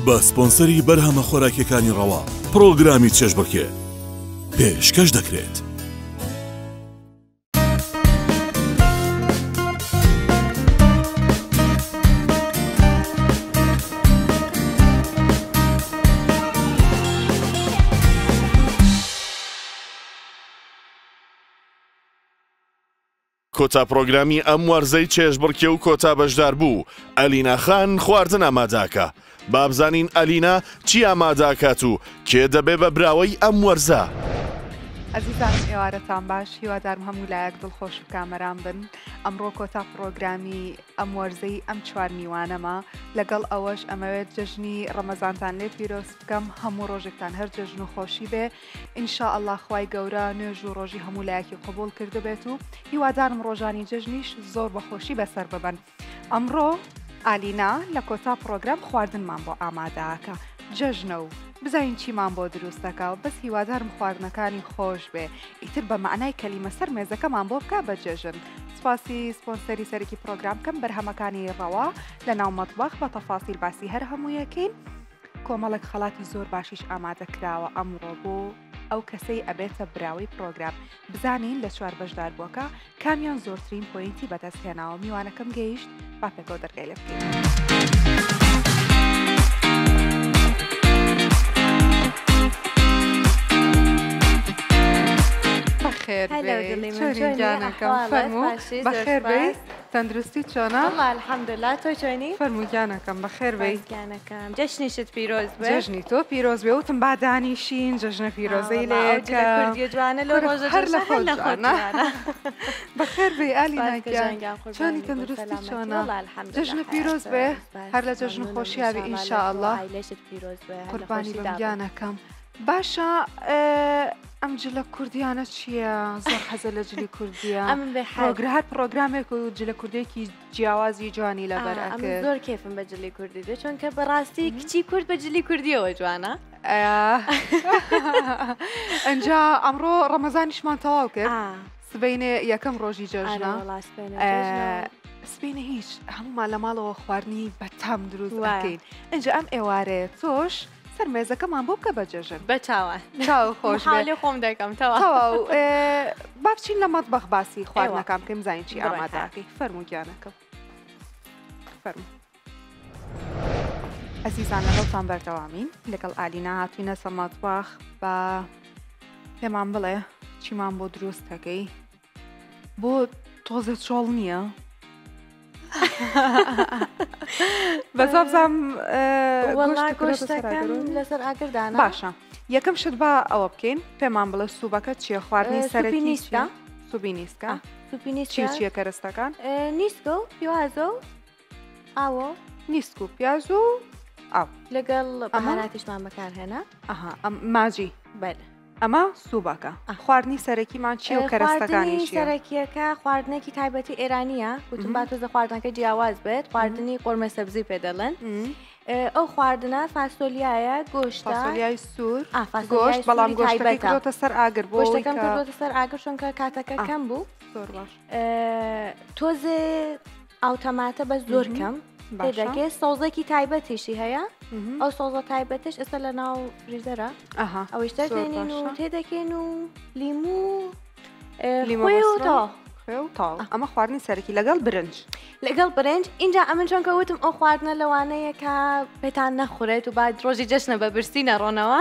بە سپۆنسەری بەرهەمە خۆراکیەکانی ڕەوا پرۆگرامی چێژبڕکێ پێشکەش دەکرێت. کۆتا پرۆگرامی ئەم وەرزەی چێژبڕکێ و کۆتا بەشدار بوو. ئەلینا خان خواردن ئاماداکە. بابزانین ئەلینا چی ئاماداکات و کێ دەبێ بە براوەی ئەم وەرزە؟ ئەزیزان ئێوارەتان باش، هیوادارم هەموو لایەک دڵخۆش و کامەران بن. ئەمڕۆ کۆتا پرۆگرامی ئەم وەرزەی ئەم چوار میوانەمە. لەگەڵ ئەوەش ئەمەوێت جەژنی ڕەمەزانتان لێ پیرۆز بکەم، هەموو ڕۆژێکتان هەر جەژن و خۆشی بێ. ئینشاءالله خوای گەورە نوێژ و ڕۆژی هەموو لایەکی قبول کردبێت و هیوادارم ڕۆژانی جەژنیش زۆر بەخۆشی بەسەر ببن. ئەمڕۆ ئالینا لە کۆتا پرۆگرام خواردنمان بۆ ئامادەکە. جەژنە و بزانین چیمان بۆ دروستەکە و بەس هیوادارم خواردنەکانی خۆش بێ. ئیتر بە معنای کەلیمە سەر مێزەکەمان بۆ بکە بە جەژن. سپاسی سپۆنسەری سەرەکی پرۆگرام کەم بەرهەمەکانی ڕەوا لە ناو مەتبەخ بە تەفاسیل باسی هەر هەموویەکەین. کۆمەڵێک خەڵاتی زۆر باشیش ئامادە کراوە ئەمڕۆ بۆ ئەو کەسەی ئەبێتە براوی پرۆگرام. بزانین لە چوار بەشدار بووەکە کامیان زۆرترین پۆینتی بەدەستهێناوە. میوانەکەم گەیشت با پێکەوە دەرگای لێ بکەین. بەخێر بێ تەندروستی چۆنە؟ الحەمدوللا تۆ چۆنی؟ فەرموویانەکەم بەخێر بێ. جەژنیشت پیرۆز بێ. جەژنی تۆ پیرۆز بێ وتم با دانیشین جەژنە پیرۆزەی لێکە کوردی جوانە لە ڕۆژە هەر لە خۆجانە. بەخێر بێ ئالیناکیان چۆنی تەندروستی چۆنە؟ جەژنە پیرۆز بێ هەر لە جەژن خۆشیاوی ئینشاءالله. قوربانی بەمگیانەکەم. باشە ئەم جلە کوردیانە چییە؟ زۆر حەزە لە جلی کوردیە. هەر پرۆگرامێک و جلە کوردێکی جیاوازی جوانی لەبەرەکە. زۆر کێفم بە جلی کوردی دێ چونکە بەڕاستی کچی کورد بە جلی کوردیەوە جوانە. ئەنجا ئەمڕۆ ڕەمەزانیشمان تەواو کرد. سبەینێ یەکەم ڕۆژی جەژنە. سبەینە هیچ هەمومان لە ماڵەوە خواردنی بەتام دروست دەکەین. ئەنجا ئەم ئێوارەیە تۆش سەر مێزەکەمان بۆ بکە بە جەژن. بە چاوە چاو خۆش حاڵی خۆم دەکەم تەواو. با بچین لە مەتبەخ باسی خواردنەکەم بکەین بزانین چی ئامادەکەی. فەرموو گیانەکەم. فەرموو. ئەزیزان لەگەڵتان بەردەوامین لەگەڵ ئالینا هاتوینە سەر مەتبەخ بە پێمان بڵێ چیمان بۆ دروست دەکەی. بۆ تۆزە چۆڵ نییە؟ بەزابزام گۆشتەکەم لەسەر ئاگردانە. باشە یەکەم شت بە ئەوە بکەین پێمان بڵێ سووبەکە چیە؟ خواردنی سەرەکی نیستە. سوبی نیستکە. سوپی نیست چیە کەرەستەکان؟ نیسکە و پیازە و ئاوە. نیسک و پیاز و ئاو لەگەڵ بەهاراتیشمان بەکارهێنا. ماجی. بەلە. ئەمە سووبەکە. خواردنی سەرەکیمان چی و کەرەستەکانی چیە؟ سەرەکیەکە خواردنێکی تایبەتی ئێرانیە. وتم با تۆزە خواردنەکە جیاواز بێت. خواردنی قۆرمە سەبزی پێ دەڵێن. ئەو خواردنە فاسۆلیایە گۆشتە. فاسۆلیای سوور گۆشت بەڵام گۆشتەکەی کردۆتە سەر ئاگر بۆ گۆشتەکەم کردۆتە سەر ئاگر چونکە کاتەکە کەم بوو. زۆر باش. تۆزێ ئاوتەماتە بە زۆر کەم دەکێت. سۆزێکی تایبەتیشی هەیە. ئەو سۆزە تایبەتش ئێستا لە ناو فریزەرە. ئەوەشتە دێنین و تێدەکەین و لیمو و تاڵ. ئەمە خواردنی سەرەکی لەگەڵ برنج. لەگەڵ برنج اینجا ئەمن چۆنکە وتم ئەو خواردنە لەوانەیە کە پێتان نەخورێت و بعد ڕۆژی جەژنە بە برسی نەڕۆنەوە.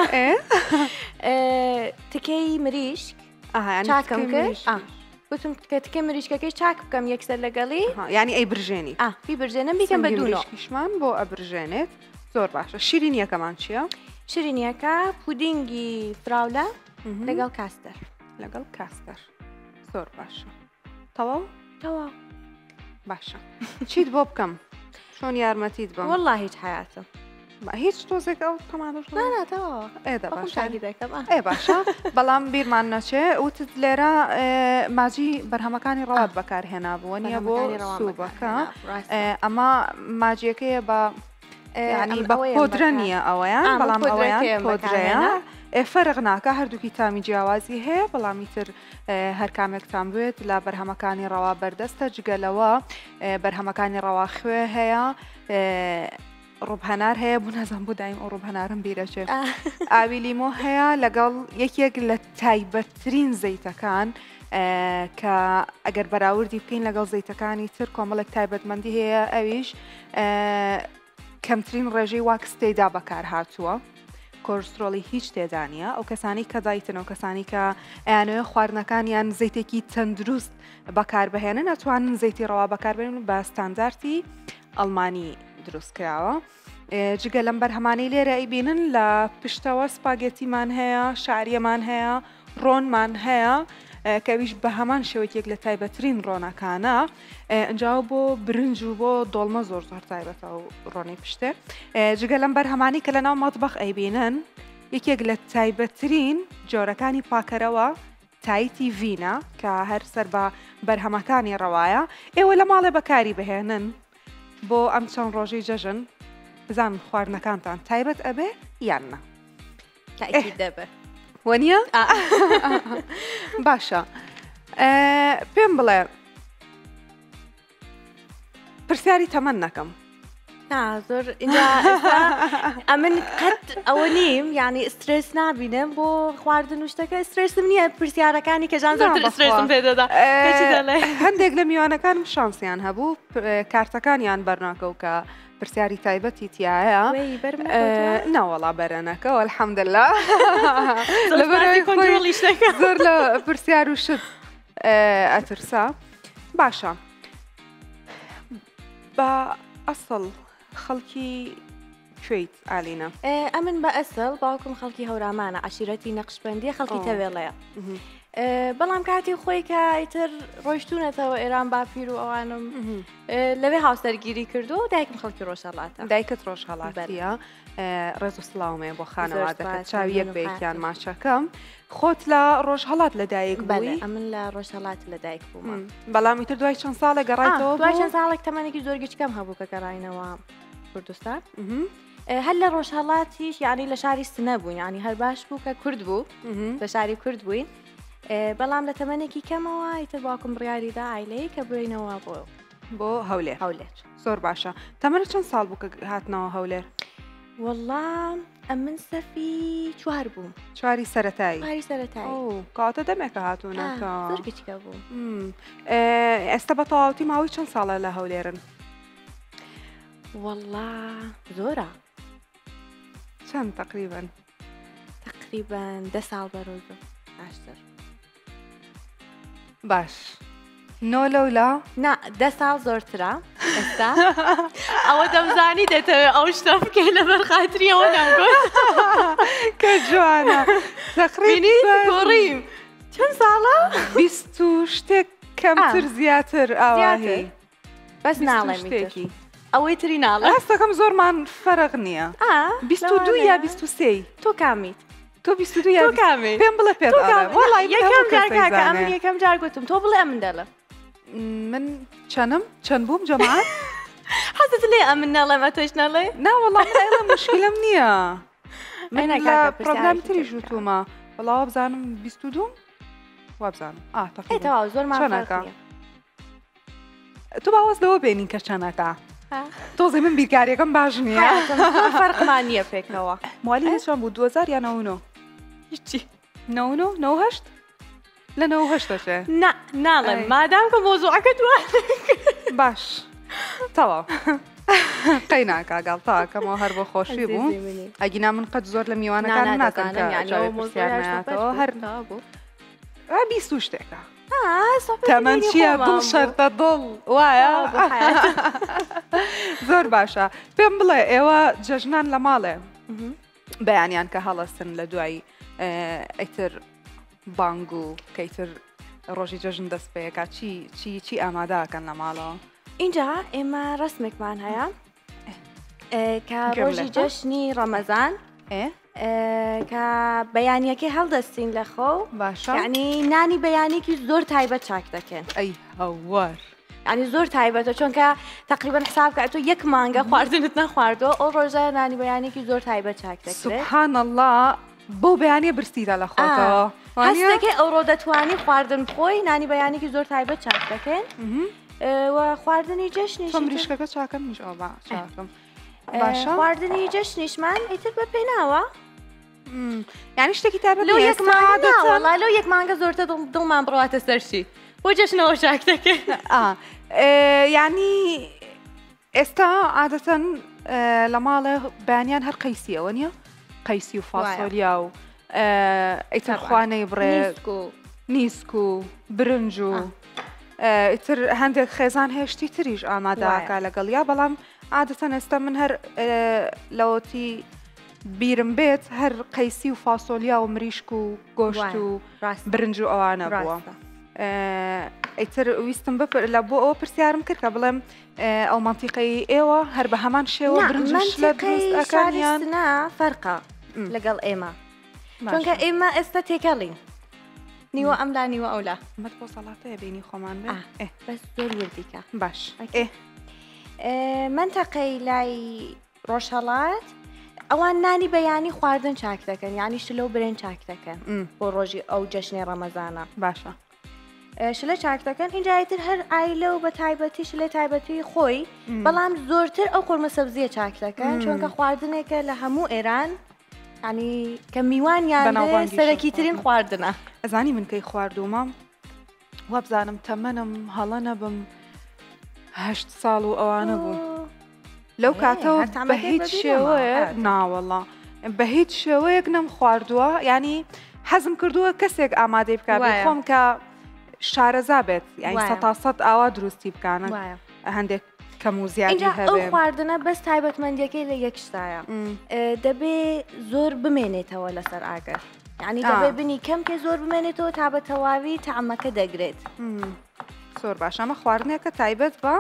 تکەی مریشک چاکم کرد. وتم کە تکە مریشکەکەی چاک بکەم یەکسەر لەگەڵی. یعنی ئەی برژێنی. بی برژێنم بیکەم بە دووشمان بۆ ئەبرژێنێت. زۆر باشە. شیرینیەکەمان چییە؟ شیرینیەکە پودینگی فراولە لەگەڵ کاستەر. لەگەڵ کاستەر. زۆر باشە. تەواو؟ تەواو. باشە. چیت بۆ بکەم؟ چۆن یارمەتیت بم؟ وەڵڵا هیچ حیاتم. هیچ تۆزێک ئەو تەمادەش ناتەوە. ئێدە باشە. ئێ باشە. بەڵام بیرمان نەچێ وتت لێرە ماجی بەرهەمەکانی ڕەوات بەکارهێنا بووە نییە بۆ سووبەکە. ئەمە ماجیەکەیە بە ینی بە پۆدرە نییە ئەوەیان بەڵام ئەوەیان پۆدرەیە. فەرق ناکە هەردووکی تامی جیاوازی هەیە بەڵامی تر هەر کامێکتان بێت لە بەرهەمەکانی ڕەوا بەردەستە جگەلەوە بەرهەمەکانی ڕەوا خوێ هەیە ڕوبهەنار هەیە بوو نەزان بۆ دایم ئەو ڕوبهەنارم بیرەچێت ئاوی لیمۆ هەیە لەگەڵ یەکێک لە تایبەتترین زەیتەکان کە ئەگەر بەراوردی بکەین لەگەڵ زەیتەکانی تر کۆمەڵێک تایبەتمەندی هەیە ئەویش کەمترین ڕێژەی واکس تێدا بەکار هاتووە کۆرسترۆلی هیچ تێدا نیە ئەو کەسانی کە دایتن ئەو کەسانی کە ئەیانەوێ خواردنەکانیان زەیتێکی تەندروست بەکاربهێنن ئەتوانن زەیتی ڕەوا بەکاربێنن بە ستانداردی ئەڵمانی دروست کراوە جگە لەم بەرهەمانەی لێرە ئەیبینن لە پشتەوە سپاگێتیمان هەیە شاریەمان هەیە ڕۆنمان هەیە کەویش بە هەمان شێوەیەک لە تایبەترین ڕۆنەکانە ئەنجاو بۆ برنج و بۆ دۆڵمە زۆر زۆر تایبەتە و ڕۆنی پشتێ جگە لەم بەرهەمانی کە لە ناو مەتبەخ ئەیبینن یەکێک لە تایبەترین جۆرەکانی پاکەرەوە تایتی ڤینە کە هەر سەر بە بەرهەمەکانی ڕەوایە ئێوە لە ماڵێ بەکاری بهێنن بۆ ئەم چەند ڕۆژەی جەژن بزان خواردنەکانتان تایبەت ئەبێ یاننا دەبێ وەنیە؟ باشە پێم بڵێ پرسیاری تەمەن نەکەم زۆر ئەمن قەت ئەوە نیم یعنی ئسترس نبینم بۆ خواردن و شتەکە ئسترسم نییە پرسیارەکانی کەژان زۆرتر ئسترسم پێدەدا هەندێک لە میوانەکانم شانسیان هەبوو کارتەکانیان بەرناکە و کە پرسیاری تایبەتی تایە ناوەڵا بەرەنەکە الحەمدلله زۆر لە پرسیار و شت ئەترسا باشە بە ئەسڵ خەڵکی کوێیت ئالینە ئەمن بە ئەسڵ باوکم خەڵکی هەورامانە عشیرەتی نەقشبەندیە خەڵکی تەوێڵەیە بەڵام کاتی خۆی کە ئیتر ڕۆیشتونەتەوە ئێران باپیر و ئەوانم لەوێ هاوسەرگیری کردو و دایکم خەڵکی ڕۆژهەڵاتە دایکت ڕۆژهەڵاتیە ڕێز و سڵاومێ بۆ خانەوادەکەت چاوی یەک بەیەکیان ماچەکەم خۆت لە ڕۆژهەڵات لە دایک بووی ئەمن لە ڕۆژهەڵات لە دایک بووم بەڵام ئیتر دوای چەند ساڵە گەڕایتەوە دوای چەند ساڵێک تەمەنێکی زۆر گچکەم هەبوو کە گەڕاینەوە کوردستان هەر لە ڕۆژهەڵاتیش یعنی لە شاری سنە بووین ینی هەر باش بوو کە کورد بوو لە شاری کورد بووین بەڵام لە تەمەنێکی کەمەوە ئیتر باوکم بڕیاریدا ئایلەیە کە بڕینەوە بۆ هەولێر زۆر باشە تەمەنە چەند ساڵ بوو کە هاتنەوە هەولێر وەڵام ئەمن سەفی چوار بووم چواری سەرەتایی کاتە دەمێکە هاتوونەکە زۆر گچکە بوو ئێستا بە تەواوەتی ماوەی چەند ساڵە لە هەولێرن وەڵا زۆرە چەند تقریبەن 10 ساڵ بەرەوە ئاشتر باش نۆ لەولا نا 10 ساڵ زۆرترە ئێستا ئەوە دەمزانی دەتەوێت ئەو شتە بکەین لەبەر خاتریەوە نامگوت کە جوانە گۆڕیم چەند ساڵە 20 شتێک کەمتر زیاتر ئاواهەیە بەس ناڵێ شتێکی ئەوەی تری ناڵە هەستەکەم زۆرمان فەرق نییە 22 یا 23 تۆ کامیت تۆ 22 یا کامی پێم بڵێ پێت یەکەم جارکاکە ئەمن یەکەم جار گوتم تۆ بڵێ ئەمن دەڵە من چەند بووم جەماعەت حەزت لێ ئەمن نەڵێمە تۆش نەڵێ ناوەڵام ئێڵە مشکلم نییە من لە پرۆگرامی تری ژووتومە وەڵاوە بزانم 22 وابزانم تەواو زۆرمان فەرق نییە تۆ باوەز لەوە بێنین کە چەندەکە تۆزی من بیرکاریەکەم باش نییە فەرقمان نییە پێکەوە موالی هێشان بوو 2000 یا 99 هیچی 98 لە 98ەشێ ناڵێم مادام کە مۆزوعەکە دووە باش تەواو قەی ناکا گاڵتاکەمەوە هەر بۆ خۆشی بوو ئەگینا من قەت زۆر لە میوانەکان ناکەم هەر 20 شتێکە تەمەەن چییە دڵ شەرتە دڵ وایە زۆر باشە پێم بڵێ ئێوە جەژنان لە ماڵێ بەیانیان کە هەڵەستن لە دوای ئەیتر بانگ و کەیتر ڕۆژی جەژن دەست پێیەکە چی ئامادەکەن لە ماڵەوە اینجا ئێمە ڕسمێکمان هەیە کە ڕۆژی جەشنی ڕەمەزان کە بەیانیەکە هەڵدەستین لە خۆ یعنی نانی بەیانێکی زۆر تایبەت چاک دەکەن ئەی هەوار ینی زۆر تایبەتە چونکە تقریبان حساب کە تۆ یەک مانگە خواردنت نەخواردەوە ئەو ڕۆژە نانی بەیانێکی زۆر تایبەت چاک دەکرێت سوبحان الله بۆ بەیانێ برسیرە لە خۆتەوە هەستەکە ئەو ڕۆ دەتوانی خواردن خۆی نانی بەیانێکی زۆر تایبەت چاک دەکەن و خواردنی جەشنی مریشکەکە چاکەم میش چاکم خواردنی جەشنیشمان ئیتر بە پێناوە یعنی شتێکی تایبەت لەو یەک مانگە لەو یەک مانگە زۆرتە دڵمان بڕاتە سەرشی بۆ جەشنەوە شاک دەکەین یعنی ئێستا عادەتەن لە ماڵە بەیانیان هەر قەیسیەوە نییە قەیسی و فاسۆلیا و ئیتر خوانەی بڕێ نیسک و برنج و ئیتر هەندێک خێزان هێشتی تریش ئامادەکە لەگەڵ یا بەڵام عادەتەن ئێستا من هەر لەوەتی بیرم بێت هەر قەیسی و فاسۆلیا و مریشک و گۆشت و برنج و ئەوانە بووە ئیتر ویستم لە بۆ ئەوە پرسیارم کرد کە بڵێم ئەو مانتیقەی ئێوە هەر بە هەمان شێوە برنجش لە دروستەکانیان فەرقە لەگەڵ ئێمە چونکە ئێمە ئێستا تێکەڵین نیوە ئەملا نیوە ئەولا مەت بۆ سەڵاتەیە بینی خۆمان بەس زۆر وردیکە باش منتەقەی لای ڕۆژهەڵات ئەوان نانی بەیانی خواردن چاک دەکەن یعنی شلە و برێن چاک دەکەن بۆ ڕۆژی ئەو جەژنێ ڕەمەزانە باشە شلە چاک دەکەن اینجایتر هەر ئایلە و بە تایبەتی شلێ تایبەتی خۆی بەڵام زۆرتر ئەو قورمە سەبزیە چاک دەکەن چونکە خواردنێکە لە هەموو ئێران ینی کە میوانیان سەرەکی ترین خواردنە ئەزانی من کەی خواردومە وابزانم تەمەنم هەڵە نەبم 8 ساڵ و ئەوانە بوو لەو کاتەوە بە هیچ شێوەیە ناوەڵا بە هیچ شێوەیەک نەم خواردووە ینی حەزم کردووە کەسێک ئامادەی بکات خۆم کە شارەزا بێت یعنی 100 ئاوا دروستی بکانە هەندێک کەم و زیادی هەبێت ئەو خواردنە بەس تایبەتمەندیەکەی لە یەک شتایە دەبێ زۆر بمێنێتەوە لەسەر ئاگەر یعنی دەبێ بنی کەم پێ زۆر بمێنێتەوە تا بە تەواوی تەعەمەکە دەگرێت زۆر باش ئەمە خواردنێکە تایبەت بە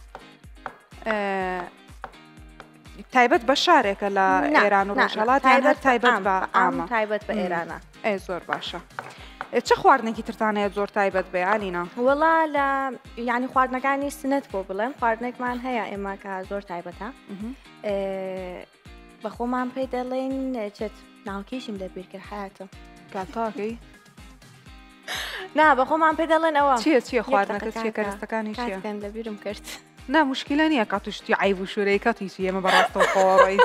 تایبەت بە شارێکە لە ئێران و ڕۆژهەڵات تایبەت بە ئامە تایبەت بە ئێرانە زۆر باشە چه خواردنێکی ترتانەیە زۆر تایبەت بێ ئالینە وەڵا لە ینی خواردنەکانی سنت بۆ بڵێم خواردنێکمان هەیە ئێمە کە زۆر تایبەتە بە خۆمان پێی دەڵێن چێت ناوکیشم لە بیر کرد حیاتم کاتاکەی نا بە خۆمان پێ دەڵێن ئەوە چیە خواردنەکە چیە کەرستەکانی چیەکەن لە بیرم کرد نا مشکلە نییە کە توشتی عیب و شوورەی کەتیشی ئێمە بەڕاستەوە خۆڕی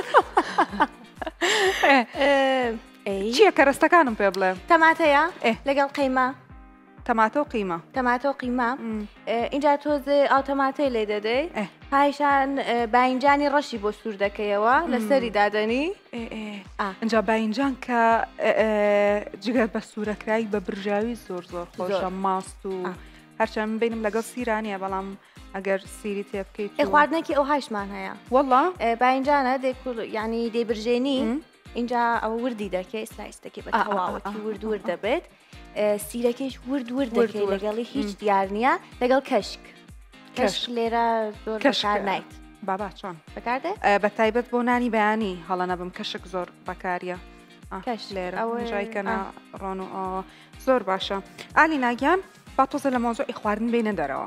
چییە کەرستەکانم پێ بڵێ تەماتەیە لەگەڵ قەیمە تەماتە و قیمە تەماتە و قیمە اینجا تۆزێ ئەو تەماتەی لێ دەدەی پایشان باینجانی ڕەشی بۆ سوور دەکەیەوە لەسەری دادەنی اینجا باینجان کە جگە بە سوورەکرایی بە برژاوی زۆر زۆر خۆشە ماست و هەرچەند بینم لەگەڵ سیرانیە بەڵام ئەگەر سیری تێ بکەیت خواردنێکی ئەو هاشمان هەیە وەڵا باینجانە ینی دەیبرژێنی اینجا ئەوە وردی دەکەی سلایستەکەی بە تەواوەتی وردور دەبێت سیرەکەیش ورد دەکەی لەگەڵی هیچ دیار نییە لەگەڵ کەشک کەشک لێرە زۆر بەکار نایت بابا چۆن بەکاردێ بە تایبەت بۆ نانی بەیانی هەڵە نەبم کەشک زۆر بەکاریە کەش لێرە ژایکەنە ڕۆن و زۆر باشە ئالی ناگیان با تۆزە لە مۆزۆی خواردن بینە دەرەوە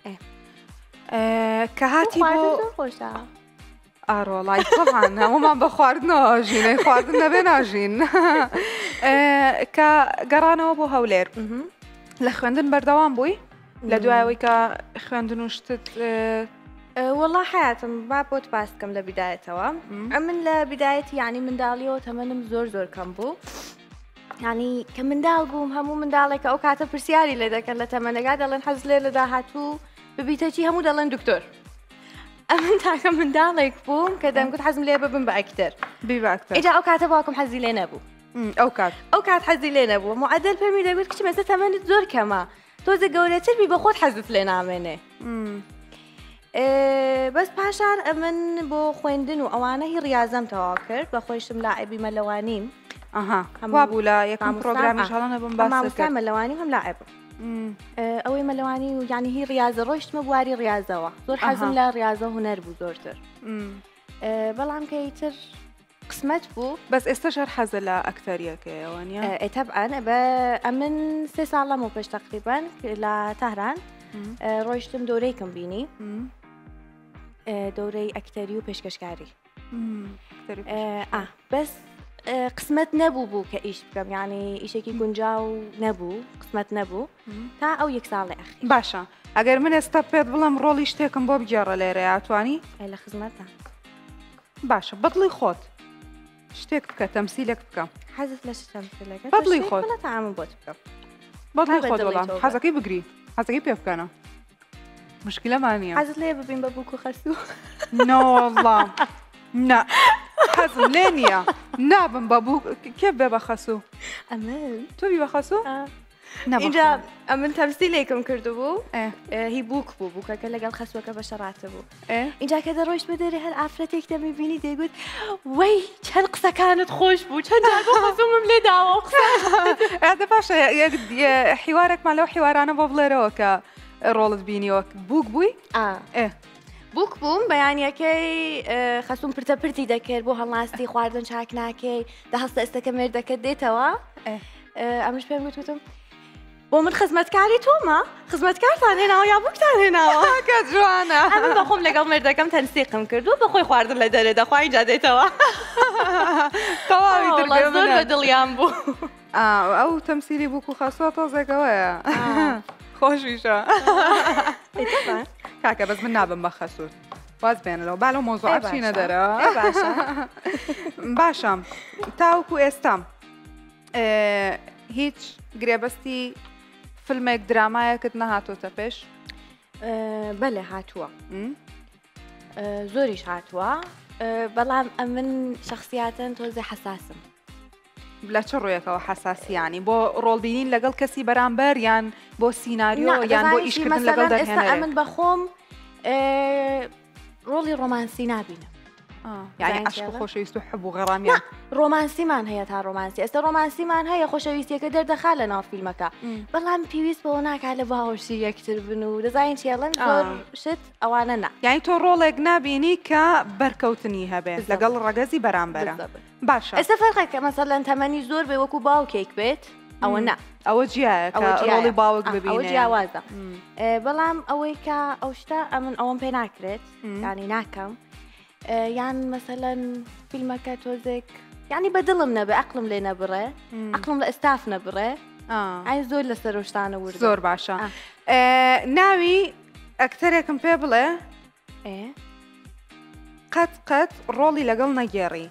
کە هاتی بۆ خۆشە ئاڕۆڵای تەڵان هەمومان بە خواردنەوە ژینەی خواردن نەبێ ناژین کە گەڕانەوە بۆ هەولێر لە خوێندن بەردەوام بووی لە دوایەوەی کە خوێندن و شتت وەڵا حیاتم با بۆت باس بکەم لە بیدایەتەوە من لە بیدایەتی یعنی منداڵیەوە تەمەنم زۆر زۆر کەم بوو ینی کە منداڵ بووم هەموو منداڵێکە ئەو کاتە پرسیاری لێ دەکەن لە تەمەنەکە دەڵێن حەز لێ لە داهاتوو ببیتەچی هەموو دەڵێن دکتۆر ئەمن تاکە منداڵێک بووم کە دەمگوت حەزم لێ ببم بە ئەکتەر ئیجا ئەو کاتە باوکم حەزی لێ نەبوو ئەو کات حەزی لێ نەبوو معدل پێمی دەگوت کچ مەزە تەمەنت زۆر کەمە تۆزە گەورەتر بی بە خۆت حەزت لێ نامێنێ بەس پاشان ئەمن بۆ خوێندن و ئەوانە هی ڕاضەم تەواو کرد بە خۆشم لاعبی مەلەوانیم وا بوو لە یەکەم پرۆگرامی شاڵانە بم مامۆستا مەلەوانی هەم لاعبم ئەوەی مەلەوانی و یانی هی ڕاضە ڕۆشتمە بواری ڕاضەوە زۆر حەزم لە ڕاضە هونەر بوو زۆرتر بەڵام کەیتر قسمەت بوو بەس ئێستا ژەر حەزە لە ئەکتەریەکەیەوەنیە تەبعاً ئەمن 3 ساڵەم و پێش تقریبان لە تەهران ڕۆیشتم دەورەیکم بینی دەورەی ئەکتەری و پێشکەشکاری بەس قسمەت نەبوو بوو کە ئیش بکەم یعنی ئیشێکی گونجاو نەبوو قسمەت نەبوو تا ئەو 1 ساڵی ئەخیر باشە ئەگەر من ئێستا پێت بڵم ڕۆڵی شتێکم بۆ بگێڕە لێرە یاتوانی لە خزمەتە باشە بەدڵی خۆت شتێک بکە تەمسیلێک بکە حەزت لە تەمسیلەکە بەدڵی خۆت تەعامل بۆت بکەم بەدڵی خۆت وەڵام حەزەکەی بگری حەزەکەی پێ بکەنە مشکلەمان نییە حەزت لێ ببین بە بووک و خەسوو نۆڵام نه حەزم لێ نییە نابم بە بوو کێ بێ بە خەسوو ئەمن تۆبی بە خەسوو اینجا ئەمن تەمسیلێکم کردو بوو هی بووک بوو بووکەکە لەگەڵ خەسوەکە بەشەڕاتە بوو اینجا کە دەڕۆیشت بە دەرێ هەر ئافرەتێک دەمیبینی دەیگوت وەی چەند قسەکانت خۆش بوو چەند خەسوومم لێ داوە ئەدە باشە حیوارێکمان لەو حیوارانە بۆ بڵێرەوە کە ڕۆڵت بینیەوە بووک بووی بووک بووم بەیانیەکەی خەسووم پرتە پرتی دەکرد بۆ هەڵناستی خواردن چاک ناکەی دەهەستە ئێستەکە مێردەکەت دێتەوە ئەمش پێم گوتم بۆ من خزمەتکاری تۆمە خزمەتکارتان هێناوە یا بووکتان هێناوە کە جوانە ئەمن بە خۆم لەگەڵ مێردەکەم تەنسیقم کردو بەخۆی خواردن لە دەرێ دەخوا اینجا دێتەوە تەواوی زۆر بە دڵیان بوو ئەو تەمسیلی بووک و خەسووە تۆزێکەوەیە خۆشیشە کاکە بەس من نابم بە خەسوور واز بێنەوە با لەو مۆزوع چینە دەرە باشە تاوکو ئێستا هیچ گرێبەستی فیلمێک درامایەکت نەهاتۆتە پێش بەلێ هاتووە زۆریش هاتووە بەڵام ئەمن شخصیاتەن تۆزێ حەساسم لە چه ڕوویەکەوە حەساسیانی بۆ ڕۆڵبینین لەگەڵ کەسی بەرامبەر یان بۆ سیناریۆ یان بۆ ئیشکردن لەگەڵ دەرهێنەرێک ئەمن بەخۆم ڕۆڵی ڕۆمانسی نابینم یعنی عشق و خۆشەویست و حب و غەڕامیان ڕۆمانسیمان هەیە تا ڕۆمانسی ئێستا ڕۆمانسیمان هەیە خۆشەویستیەکە دەردەخات لە ناو فیلمەکە بەڵام پێویست بەوە ناکات لە باوەشی یەکتر بن و دەزانین چێڵەن زۆر شت ئەوانە نا یعنی تۆ ڕۆڵێک نابینی کە بەرکەوتنی هەبێت لەگەڵ ڕەگەزی بەرامبەرە باشە ئێستا فەرقێکە مەسەڵەن تەمەنی زۆر بێ وەکو باوکێک بێت ئەوە نا ئەوە جیایە ڕۆڵی باوک ببینێ ئەوە جیاوازە بەڵام ئەوەی کە ئەو شتە ئەمن ئەوەم پێ ناکرێت ینی ناکەم یان مەسەلەن فیلمەکە تۆزێک یعنی بەدڵم نەبێ عەقڵم لێ نەبڕێ عەقڵم لە ئێستاف نەبڕێ ئای زۆر لەسەر شتانە ورد زۆر باشە ناوی ئەکتەرێکم پێ بڵێ قەت ڕۆڵی لەگەڵ نەگێڕی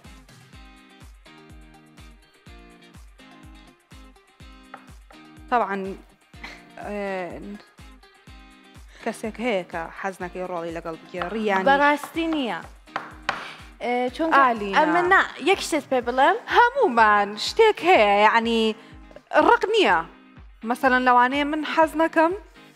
طبعا کەسێک هەیە کە حەز نەکەی ڕۆڵی لەگەڵ بگێڕی یان بەڕاستی نییە چۆن ئەمە یەک شتێت پێ بڵێم هەمومان شتێک هەیە یعنی ڕق نییە مەسەڵەن لەوانەیە من حەز نەکەم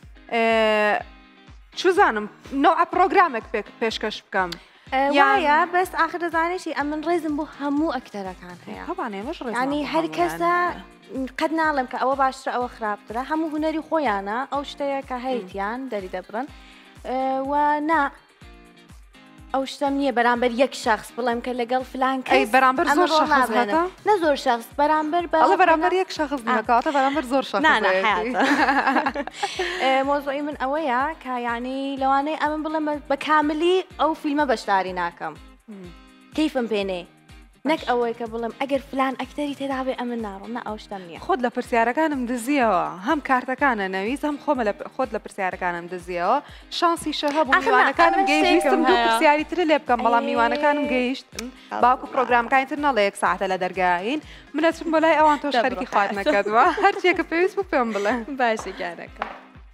چوزانم نوع پرۆگرامێک پێشکەش بکەم وایە بەس ئاخر دەزانێکی ئەمن ڕێزم بۆ هەموو ئەکتەرەکان هەیە ینی هەر کەسە قەت ناڵم کە ئەوە باشترە ئەوە خراپترە هەموو هوەری خۆیانە ئەو شتەیە کە هەیتیان دەری دەبڕن و نا ئەو شتم نییە بەرامبەر یەک شخص بڵێم کە لەگەڵ فلان کەس بەرامبەر زۆر شخص نە زۆر شخص بەرامبەر بەرامبەر یەک شخص نکاتە بەرامبەر زۆر شخص مۆزوعی من ئەوەیە کە یعنی لەوانەیە ئەمن بڵێم بە کاملی ئەو فیلمە بەشداری ناکەم کەیفم پێنێ نەک ئەوەی کە بڵم ئەگەر فلان ئەکتەری تێدابێ ئەمن ناڕۆم نە ئەو شتم نییە خۆت لە پرسیارەکانم دزیەوە هەم کارتەکانە نەویست هەم خۆت لە پرسیارەکانم دزیەوە شانسی شەهە بوو میوانەکانم گەیشتم دوو پرسیاری ترە لێ بکەم بەڵام میوانەکانم گەیشت باوکو پرۆگرامەکانی تر نەڵێ یەک ساعتە لە دەرگاین منەچم بۆ لای ئەوان تۆش خەریکی خواردنەکەتوە هەرچیەکە پێویست بوو پێم بڵێ باشە گیانەکە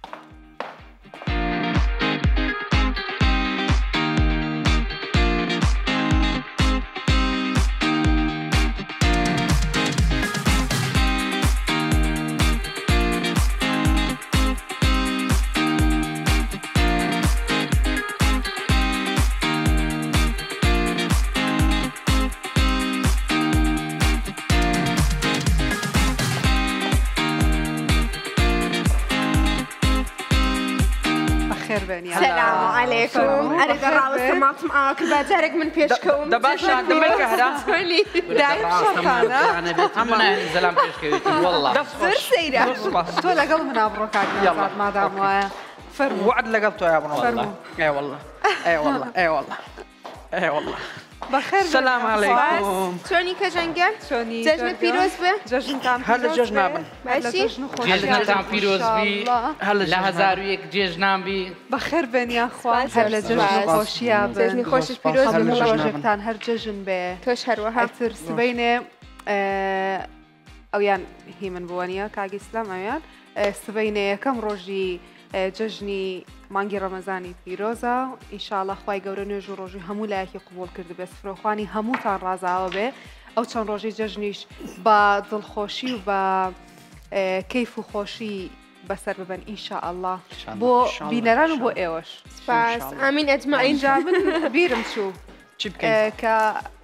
السلام عليكم أنا دراوة طماطم آكل بجارك من بيشكم دباشا دمك هذا دايم شوكانا أنا بيتمنى زلام بيشكويتي والله دفتر سيرة تو لقل من أبروك عقنا ما دام فرمو وعد لقلته يا ابن والله اي والله اي والله اي والله اي والله بەخێر سلام علیکم چۆنی کە جەنگل چۆنی جەژنت پیرۆز بێ جەژنتان هەر لە جەژن نابن باشی جێژنتان پیرۆزبی لە 1001 جێژنان بی بەخێر بێنیان خوان هەر لە جەژن خۆشییا جەژنی خۆشش پیرۆز هەر بن ڕۆژێکتان هەر جەژن بێ تۆش هەروەها هەتر سبەینێ ئەویان هیمن بووانیە کاگی ئیسلام ئەویان سبەینێ یەکەم ڕۆژی جەژنی مانگی ڕەمەزانی پیرۆزە ئینشاڵڵا خوای گەورە نوێژ و ڕۆژی هەموو لایەکی قبول کرد بێ سفرۆخوانی هەمووتان ڕازاوە بێ ئەو چەند ڕۆژی جەژنیش بە دڵخۆشی و بە کەیف و خۆشی بەسەر ببن ئینشاءالله بۆ بینەران و بۆ ئێوەش سپاس ئامین ئەجمعین اینجا من بیرم چوو کە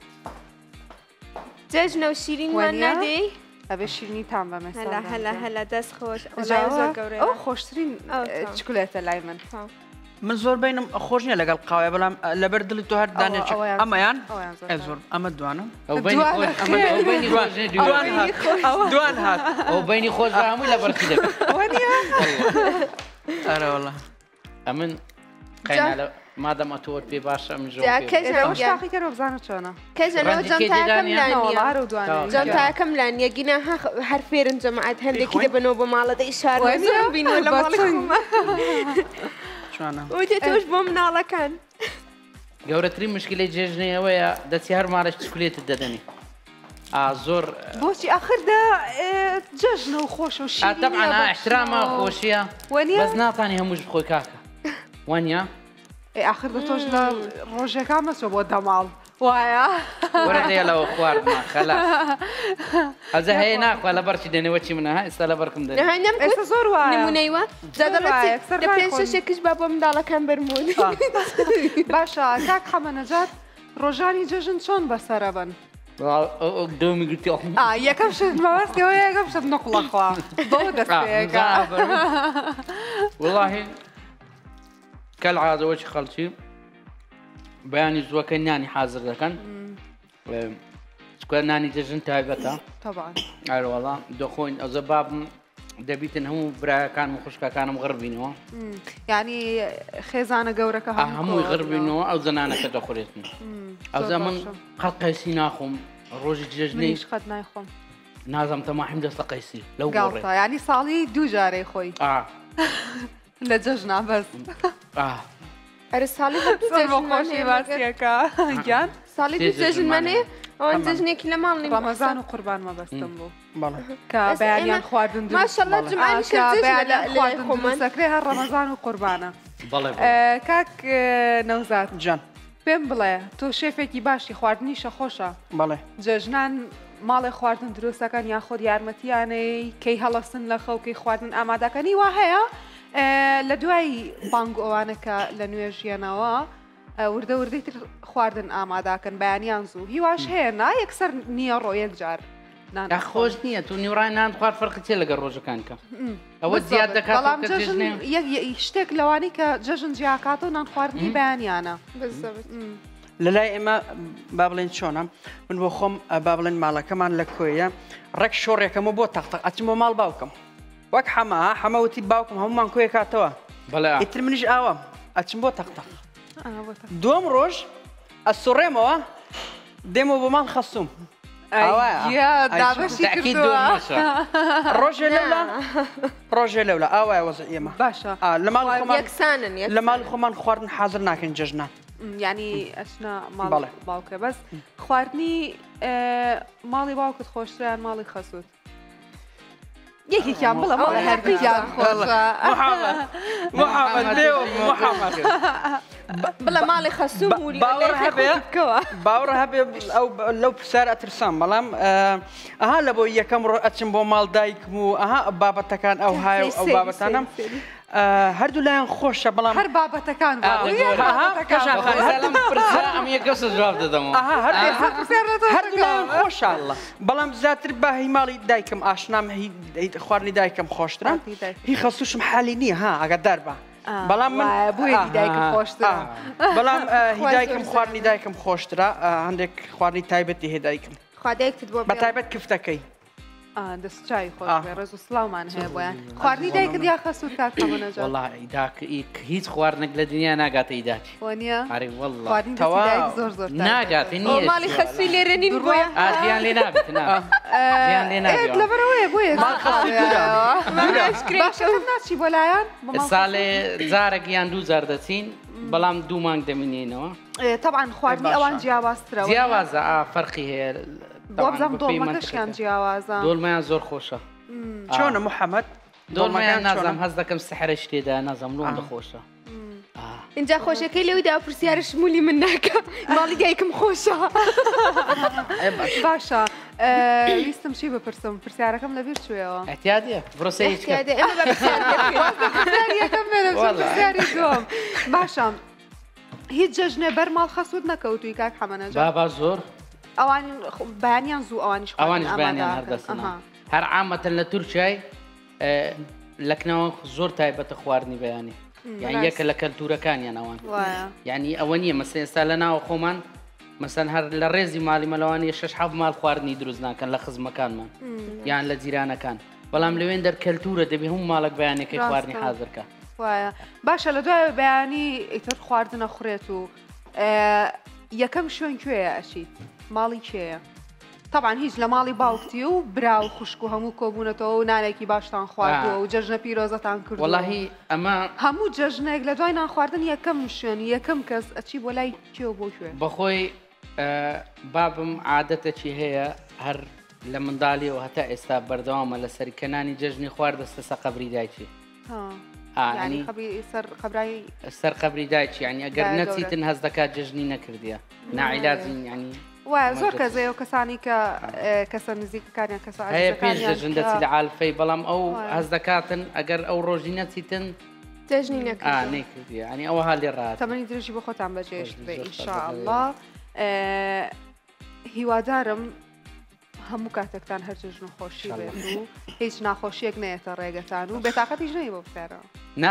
جەژنە و شیرین وان نادەی ئەبێ شیرینیتان بەمە هەلا هەلا هەلا دەست خۆش ئەو خۆشترین چکولێتە لای من زۆر بینم خۆش نییە لەگەڵ قاوێ بەڵام لەبەر دڵی تۆ هەر دانێت ئەمەیان زۆر ئەمە دوانم دوان هات ئەو بینی خۆش هەمووی لە بەرخی دەبێت ئەرەوەڵە ئەمن مادەم ئەتۆت پێ باشە من ژۆشتاقیکەرە بزانە چۆنە کەژەنەوە جەمتاکەم لان یەگینە هەر فێرن جەماعەت هەندێکی دەبنەوە بە ماڵەدە ئیشار بینەوە لە وتێ تۆش بۆ مناڵەکان گەورەترین مشکلەی جێژنەوەیە دەچی هەر ماڵش چکولێتت دەدەنی زۆر بۆچی ئاخردا جەژنە و خۆش و شیرینە طبعا احترامە خۆشیە بەس ناتانی هەمووش بخۆی کاکە وانە ئاخردا تۆش لە ڕۆژەکان مەچۆ بۆ دەماڵ وایە وەرە لەوە خواردمە خەلاص ئەزە هەیە ناخوا لە بەرچی دێنەوە چی منە ئێستا لە بەرکم دێن ئێستا زۆر وایە نمونەیوە لە پێنج شەشێکش با بۆ منداڵەکان بەرمون باشە کاک حەمەنەجات ڕۆژانی جەژن چۆن بەسەرە بن دومی گرتی یەکەم شت مەوەستەوە یەکەم شت نقڵەخوا بۆ دەستەیەەکە وڵاهی كالعادة وجه خلشي بياني زوكا ناني حاضر دكان سكوير ناني ججن تايبتا طبعا على والله دخون أزباب دبيتن هم برا كان مخشكا كانوا مغربينوا يعني خيزانة جورك هم مغربينوا أو زنانة كدخولتنا أو زمن خلق قيسيناهم روج ججني مش قد نايخهم نازم تماحم دست قيسي لو قالطة يعني صالي دو جاري خوي لججنا بس ئەرساڵی خۆشی باسیەکە گیان ساڵی جەژن منێ ئەوان جەژنێکی لە ماڵنی ڕەمەزان و قوربان مەبەستم بوو کە بەیانیان خواردن ماشەڵڵا سەکرێ هەر ڕەمەزان و قوربانە کاک نەوزات جان پێم بڵێ تۆ شێفێکی باشی خواردنی شەخۆشە بەڵێ جەژنان ماڵی خواردن دروستەکان یاخۆ یارمەتیانەی کەی هەڵەسن لە خەوکەی خواردن ئامادەکەنی وا هەیە لە دوای بانگ ئەوانە کە لە نوێژیانەوە وردە وردەی تر خواردن ئاماداکەن بەیانیان زوو هیواش هەیە نا یەکسەر نییە ڕۆ یەک جار خۆش نییە تو نیوڕای نان خوارد فەرقی تێ لەگەڵ ڕۆژەکان کە ئەوە زیاد دەکات شتێک لەوانی کە جەژن جیاکات و نان خواردنی بەیانیانە لە لای ئێمە با بڵێن چۆنە من بۆ خۆم با بڵێن ماڵەکەمان لە کۆیە ڕێک شۆڕێکەمە بۆ تەختە ئەچم بۆ ماڵ باوکەم وەک حەمەوتی باوکم هەمومان کۆیە کاتەوە ئیتر منیش ئاوە ئەچم بۆ تەختە دووەم ڕۆژ ئەسوڕێمەوە دێمەوە بۆ ماڵ خەسووم ڕۆژێ لەولا ئاوایە وەزە ئێمە باشە لە ماڵی خۆمان خواردن حاضر ناکەین جەژنان ینی ئەچنە ماڵ باوکە بەس خواردنی ماڵی باوکت خۆشتران ماڵی خەسووت یەکێکیان بڵە ماڵی هەردوویان خۆشە بڵە ماڵی خەسووم باوەڕ هەبێ ئەو لەو پرسیار ئەترسام بەڵام ئەها لە بۆ یەکەم ڕۆ ئەچم بۆ ماڵ دایکم و ئەها بابەتەکان ئەو هایە و ئەو بابەتانم هەردوو لایەن خۆشە بەڵام هەر بابەتەکان هەردوو لایەن خۆشەڵە بەڵام زیاتر بە هی ماڵی دایکم ئاشنام خواردنی دایکم خۆشترە هی خەسووشم حالی نییە ها ئەگەدار بە بەڵام بەڵام هیدایکم خواردنی دایکم خۆشترە هەندێک خواردنی تایبەتی هێدایکم خوا دایکت بۆ بە تایبەت کفتەکەی دەستچوی خۆش ڕێز و سڵاومان هەیە بۆیان خواردنی دایکت یا خەسوود کاک حەمەنەجان والله هیچ خواردنێک لە دنیا ناگاتە ئیداچی وانە ئەرێ والله خواردنی دەستی دایک زۆر زۆر ناگاتە نییە ماڵی خەسووی لێرە نین بۆیە ئازیان لێ نابێت ژیان لێ نابێت لەبەرەوەیە بۆیە باشەکەم ناچی بۆ لایەن ساڵێ جارێک یان دوو جار دەچین بەڵام دوو مانگ دەمینێنەوە طبعا خواردنی ئەوان جیاوازترەوە جیاوازە فەرقی هەیە بۆ بزانم دۆڵمەکەشیان جیاوازە دۆڵمەیان زۆر خۆشە چۆنە محەممەد دۆڵمەیان نازانم هەز دەکەم سەحرە شتێدا نازەم لۆم دەخۆشە اینجا خۆشەکەی لەویدا پرسیارە شمولی من ناکە ماڵی دایکم خۆشە باشە ویستم چی بپرسم پرسیارەکەم لەبیر چوێەوە احتیادیە بڕۆسە پرسیاری دوم باشە هیچ جەژنێ بەرماڵ خەسوود نەکەوتووی کاک حەمەنەجان بابا زۆر ئەوان بەیانیان زوو ئەوانیش بەیانیان هەردەستنەوە هەر عامەتەن لە تورکیای لەکنەوە زۆر تایبەتە خواردنی بەیانی یان یەکە لە کەلتورەکانیان ئەوان یعنی ئەوە نییە مەسە ئێستا لە ناوە خۆمان مەسەن هەر لە ڕێزی ماڵی مەلەوانی 6 ماڵ خواردنی دروست ناکەن لە خزمەکانمان یان لە جیرانەکان بەڵام لەوێن دەرکەلتورە دەبێ هەموو ماڵک بەیانەکەی خواردنی حازرکە وایە باشە لە دوای بەیانی ئیتر خواردنە خوڕێت و یەکەم شوێن کوێیە ئەچیت ماڵی کێیە طبعا هیچ لە ماڵی باوکتی و برا و خوشک و هەموو کۆبوونەتەوە و نانێکی باشتان خواردووە و جەژنە پیرۆزەتان کرد وەڵاهی ئەمە هەموو جەژنێک لە دوای نانخواردن یەکەم شوێن یەکەم کەس ئەچی بۆ لای کێوە بۆ کوێ بەخۆی بابم عادەتەکی هەیە هەر لە منداڵیەوە هەتا ئێستا بەردەوامە لە سەرکەنانی جەژنی خواردەستە سە قەبری دایکی سەر قەبری دایکی ینی ئەگەر نەچیتن هەز دەکات جژنی نەکردیە ناعیلازین ینی وایە زۆر کەزەیە و کەسانی کە کەسە نزیکەکانیان کەسە هەیە پێش دەژن دەچی لە عالفەی بەڵام ئەو هەز دەکاتن ئەگەر ئەو ڕۆژی نەچیتن جژنی نەکردی ینی ئەوە هاڵی ڕات تەمەنی درێژی بۆ خۆتان بەجێشت بێ ئینشاءالله هیوادارم هەموو کاتێکتان هەر جژن و خۆشی بێت و هیچ ناخۆشیەک نێتە ڕێگەتان و بێتاقەتیش نەی بۆ بکارەوە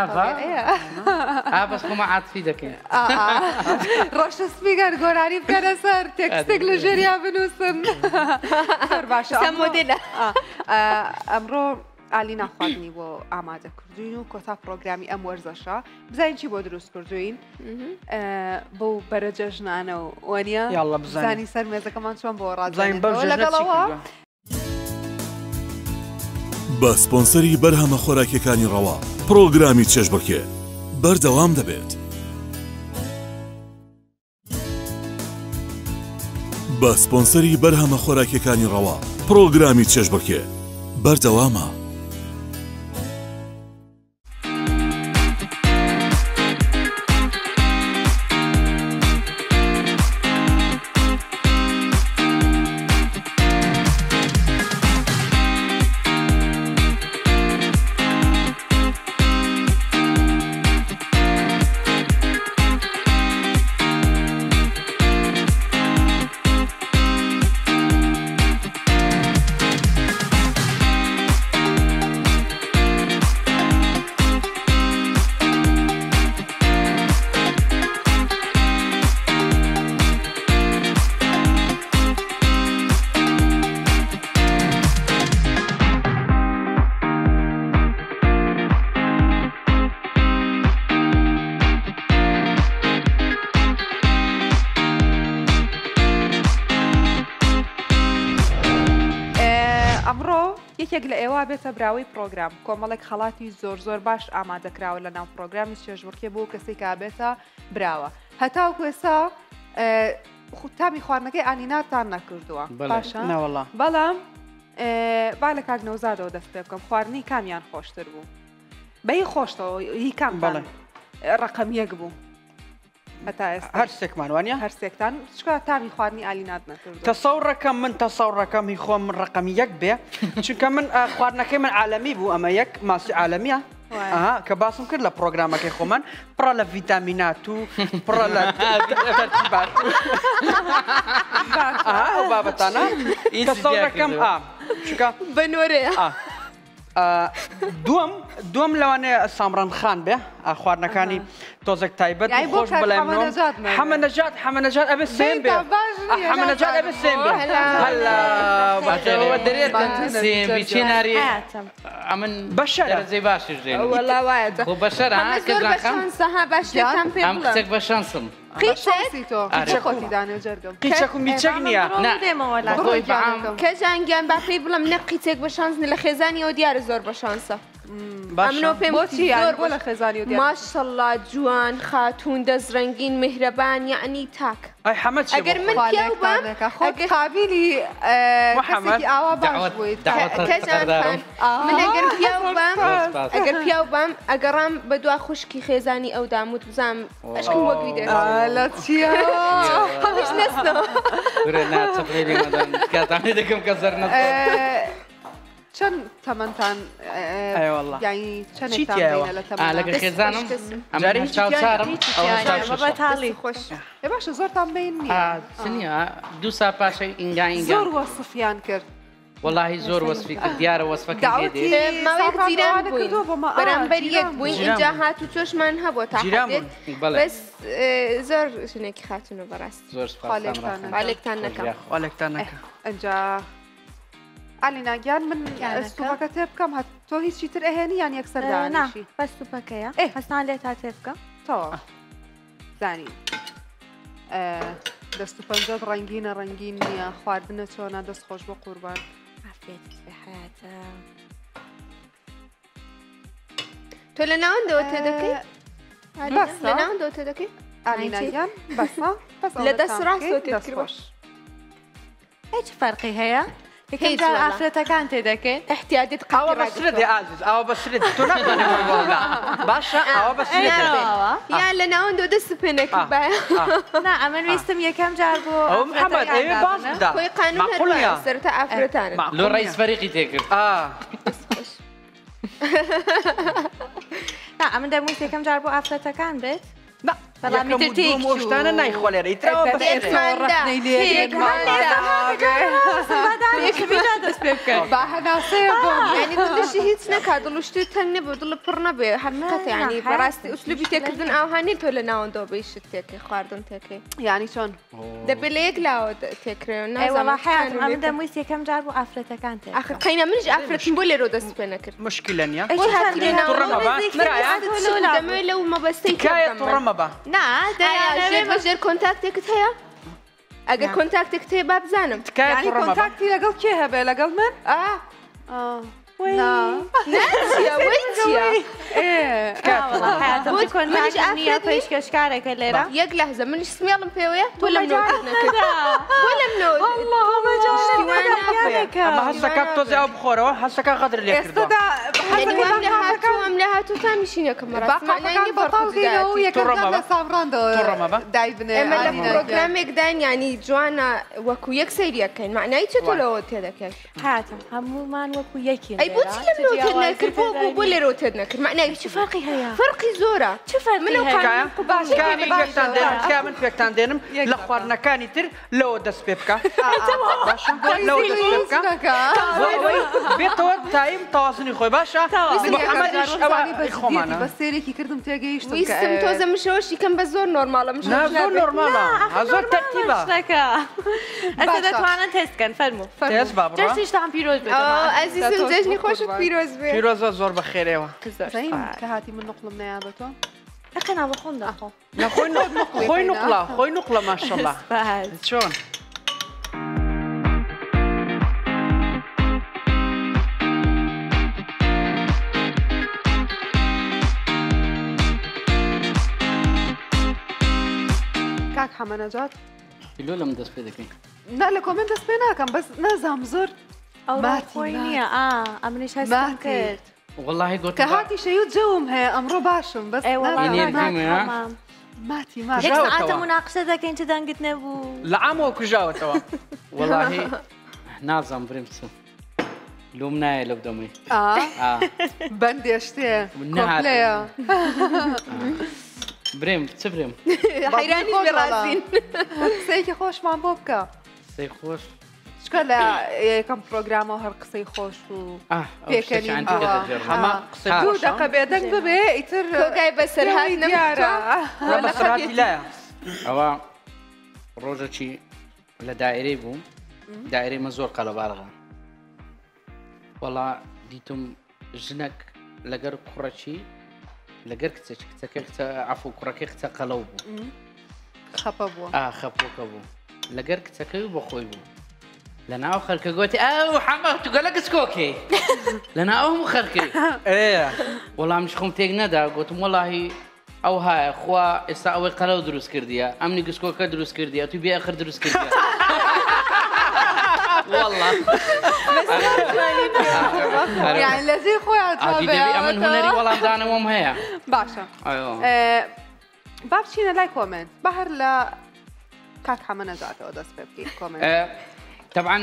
بەس خۆمە عاتفی دەکەین ڕۆشتە سپیگەر گۆرانی بکەنە سەر تێکستێک لە ژێریا بنووسن باشە ئەمڕۆ ئالی ناخواردنی بۆ ئامادە کردوین و کۆتا پرۆگرامی ئەم وەرزەشە بزانین چی بۆ دروست کردوین بۆ بەرە جەژنانە و وەنیە بزانی سەر مێزەکەمان چۆن بۆ ڕازانینەوە لەگەڵەوە بە سپۆنسەری بەرهەمە خۆراکیەکانی ڕەوا پرۆگرامی چێژبڕکێ بەردەوام دەبێت بە سپۆنسەری بەرهەمە خۆراکیەکانی ڕەوا پرۆگرامی چێژبڕکێ بەردەوامە یەکێک لە ئێوە بێتە براوی پرۆگرام کۆمەڵێک خەڵاتی زۆر باش ئامادەکراوە لە ناو پرۆگرامی چێژبڕکێ بۆ کەسی کابێتە براوە هەتاوکو ئێستا تامی خواردنەکەی ئالیناتان نەکردووە باشە بەڵام با لە کاک نەوزادەوە دەست پێ بکەم خواردنی کامیان خۆشتر بوو بەی خۆشتەوە هی کام ڕقەم یەک بوو هەر سێکمان وانە هەرسێکتان چکە تامی خواردنی ئالینات نەکردو تەسەوڕەکەم من تەسەوڕەکەم هی خۆم من ڕقەمی یەک بێ چونکە من خواردنەکەی من عالەمی بوو ئەمە یەک ماسی عالەمیە کە باسم کرد لە پرۆگرامەکەی خۆمان پڕە لە ڤیتامینات و پڕە لە بابەتانە تەسەوڕەکەم چکە بنۆرەیە دووەم لەوانەیە سامران خان بێ خواردنەکانی تۆزێک تایبەت خۆش بڵێم حەمەنەجات ئەبێ سێم بێ حەمەنەجات ئەبێ سێم بێ هەلا دەرێت سێم بچێناری ئەمن بەشەر دەرەجەی باشش دێن وەڵا وایە خۆ بەشەر زۆر بە شانسەها باشێکم پێ ئەم کچێک بە شانسم قیچەک و میچەک نییە کەژانگیان با پێی بڵم نە قیچێک بە شانس لە خێزانی ئەو دیارە زۆر بە شانسە ئەمنۆ پێم بۆ لە خێزانی ماشەڵڵا جوان خاتوون دەستڕەنگین میهرەبان یعنی تاک ئەگەر من پیاو بم قابلی کەسێکی ئاوا باش بوویت کەجان من ئەگەر پیاو بم ئەگەڕام بە دوا خوشکی خێزانی ئەو داموت بزانم ئەشکم وەگوی دێت لە چیە هەمیش نستەوە کاتانی دەکەم کە زەر چەند تەمەندان یانی چەندێکتان لە تەمەن لەگە خێزانم ئەمجاری چاوچارم بەتاڵی خۆش ێ باشە زۆرتان بین نییە دوو سا پاشەی ئینگا زۆر وەسفیان کرد واللهی زۆر وەسفی کرد دیارە وەسفەکە بەرامبەر یەک بووین اینجا هات و چۆشمان هەبووە تا بەس زۆر ژنێکی خاتونە بەڕاست زۆر خاڵێکتان نەکەم ئەنجا ئالیناگیان من سوپەکە تێ بکەم تۆ هیچی تر ئەهێنی یان یەکسەر دانیشی بەس سوپەکەیە هەستان لێ تا تێ بکەم تەوە زانی دەست و پەنجەت ڕەنگینە ڕەنگین نییە خواردنە چۆنە دەست خۆش بۆ قوربان حیاتە تۆ لە ناوەندەوە تێ دەکەی لە ناوەندەوە تێ دەکەی ئالیناگیان بەسە لە دەست ڕاستەوە تێ خۆش هیچ فەرقی هەیە یەکەم جار ئافرەتەکان تێ دەکەی احتیاجت ئەوە بەسرێ ئازیز ئەوە بەسرێت تۆ ناتوانێت باشە ئەوە بەسرێت یان لە ناوەندەوە دەست پێ نەکەی باە نا ئەمە ویستم یەکەم جار بۆ ئەو محەممەد ئەوێ باس بدا خۆی قانون هەیە سەرەتا ئافرەتانە لۆ ڕئیس فەریقی تێکرد نا ئەمە دەمویست یەکەم جار بۆ ئافرەتەکان بێت مۆشتانە نایخۆلێرە ئیترەوە دەست پێ بکەن با هەناسەیە بۆ ینی دڵشی هیچ نەکات دڵشتی تەنگ نەبێ دڵ پڕ نەبێ هەمکەتە ینی بەڕاستی ئوسلوبی تێکردن ئاوهانی تۆ لە ناوەندەوە بەیشت تێکەی خواردن تێکەی یانی چۆن دەبێت لە یەک لاوە تێکرێن ئەمە دەمویست یەکەم جار بۆ ئافرەتەکان تێ آخر قەینە منیش ئافرەتم بۆ لێرۆ دەست پێ نەکرد مشکلە نییە دەمەوێت لەو مەبەستەی توڕەمە بە نا بەژێر کۆنتاکتێکت هەیە ئەگەر کۆنتاکتێکت هەیە با بزانم کۆنتاکتی لەگەڵ کێ هەبێ لەگەڵ من پێشکەشکارێکە لێرە یەک لەحزە منیش سمێڵم پێوەیە تۆ لەم هەستەکات تۆزی ئەو بخۆرەوە هەستەکە قەدر لێ کردەوە لە هاتوو تا میشینەکەم دای بنێ ئێمە لە پرۆگرامێک داین ینی جوانە وەکو یەک سەیریەکەین معنای چ تۆ لەوە تێ دەکەن هاتم هەمومان وەکو یەکی ئەی بۆچی لەم لەوە تێت نەکرد بۆ لێرەوە تێت نەکرد معنای چ فەرقی هەیە فەرقی زۆرە چ فەرقی هەیە من پێکتان دێنم لە خواردنەکانی تر لەوە دەست پێ بکە بێتەوە تایم تەوازنی خۆی باشە خۆمانە بە سێرێکی کردم تێگەیشتم ویستم تۆزە مشەوەشی کەم بە زۆر نۆرماڵە زۆر نۆرماڵە زۆر تەرتیبە ئەستا دەتوانن تێستکەن فەرموو تێست با بڕۆ جەشتیشتان پیرۆز بێت ئەزیزم جەژنی خۆشت پیرۆز بێت پیرۆزە زۆر بەخێرەوە کە هاتی من نقڵم نەیابەتەوە ئەقنا بە خۆم داخۆ خۆی نوقڵە ماشەڵڵا چۆن کاک حەمەنەجات لۆ لەم دەست پێ دەکەین نا لە کۆمنت دەست پێ ناکەم بەس نازام زۆر خۆی نییە ئەمنیش هەستم کرد واللهی گوت کە هاتی شەیوت جەوم هەیە ئەمڕۆ باشم بەس ماتی ساعتە مناقشە دەکەین چ دەنگت نەبوو لە ئامەوە کوژاوەتەوە واللهی نازام بریم چ لۆم نایە لەو دەمەی بەندێشتێ کۆمپلەیە بریم چ بریم حەیرانی بێڕازین قسەیەکی خۆشمان بۆ بکە سەی خۆش چکە لە یەکەم پرۆگرامەوە هەر قسەی خۆش و پێکەنی دوو دەقە بێدەنگ ببێ ئیتر کۆگای بەسەر هات دیارە بەسەراتی لایە ئەوە ڕۆژەکی لە دایرەی بووم دایرەیمە زۆر قەلەبارغا وەڵا دیتم ژنێک لەگەر کوڕەکی لەگەر کچەکە عەفو کوڕەکەی قچە قەلەو بوو خەپە بووە خەپۆکە بوو لەگەر کچەکەی بۆ خۆی بوو لە ناو خەرکە گوتی ئەو حەمە تو گەلە کچکۆکەی لە ناو هەموو خەرکەی وەڵامش خۆم تێک نەدا گوتم وەڵاهی ئەو هایە خوا ئێستا ئەوەی قەلەو دروست کردیە ئەمنی گسکۆکە دروست کردیە تو بێ ئەخر دروست کردیە والله يعني لەزی خۆیان ئەمن هونەری وەڵامدانەوەم هەیە باشە با بچینە لای کۆمنت بە هەر لە کاک حەمە نەزاتەوە دەست پێ بکەیت کۆمنت طبعا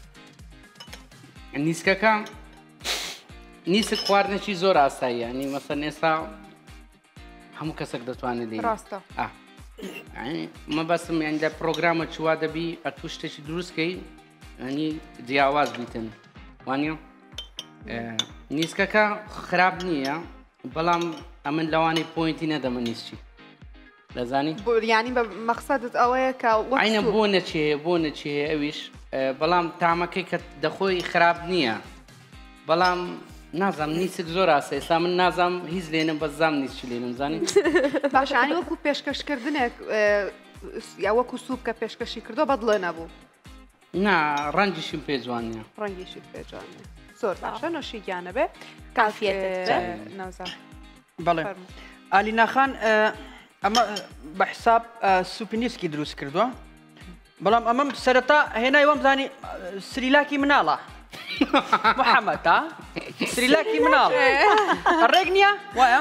نیسکەکە نیسک خواردنێکی زۆر ئاساییە ینی مەسەن ئێستا هەموو کەسێک دەتوانێت لێ ڕاستە مە بەسم یان لە پرۆگرامە چوا دەبی ئەتوو شتێکی دروستکەی ینی جیاواز بیتن وانە نیسکەکە خراپ نییە بەڵام ئەمن لەوانەی پۆینتی نەدەمە نیستی لەزانی ینی بە مەقسەدت ئەوەیە کە عینە بۆ نەچێ بۆ نەچێ ئەویش بەڵام تامەکەی کە دەخۆی خراپ نییە بەڵام نازام نیسک زۆر ئاسە ئێستا من نازام هیچ لێنم بەزام نیستی لێنم زانی باشانی وەکو پێشکەشکردنێک یا وەکو سووب کە پێشکەشی کردو بەدڵێ نەبوو نا ڕەنگیشم پێ جوانە ڕەنگیشی پێ جوانە زۆر باشە نوۆشی گیانە بێ کافیێت نەوزان بەڵێ ئالیناخان ئەمە بە حساب سوپی نیسکی دروست کردووە بەڵام ئەمەم سەرەتا هێنای وەم زانی سریلاکی مناڵە محەممەد تا سریلاکی مناڵ ڕێک نییە وایە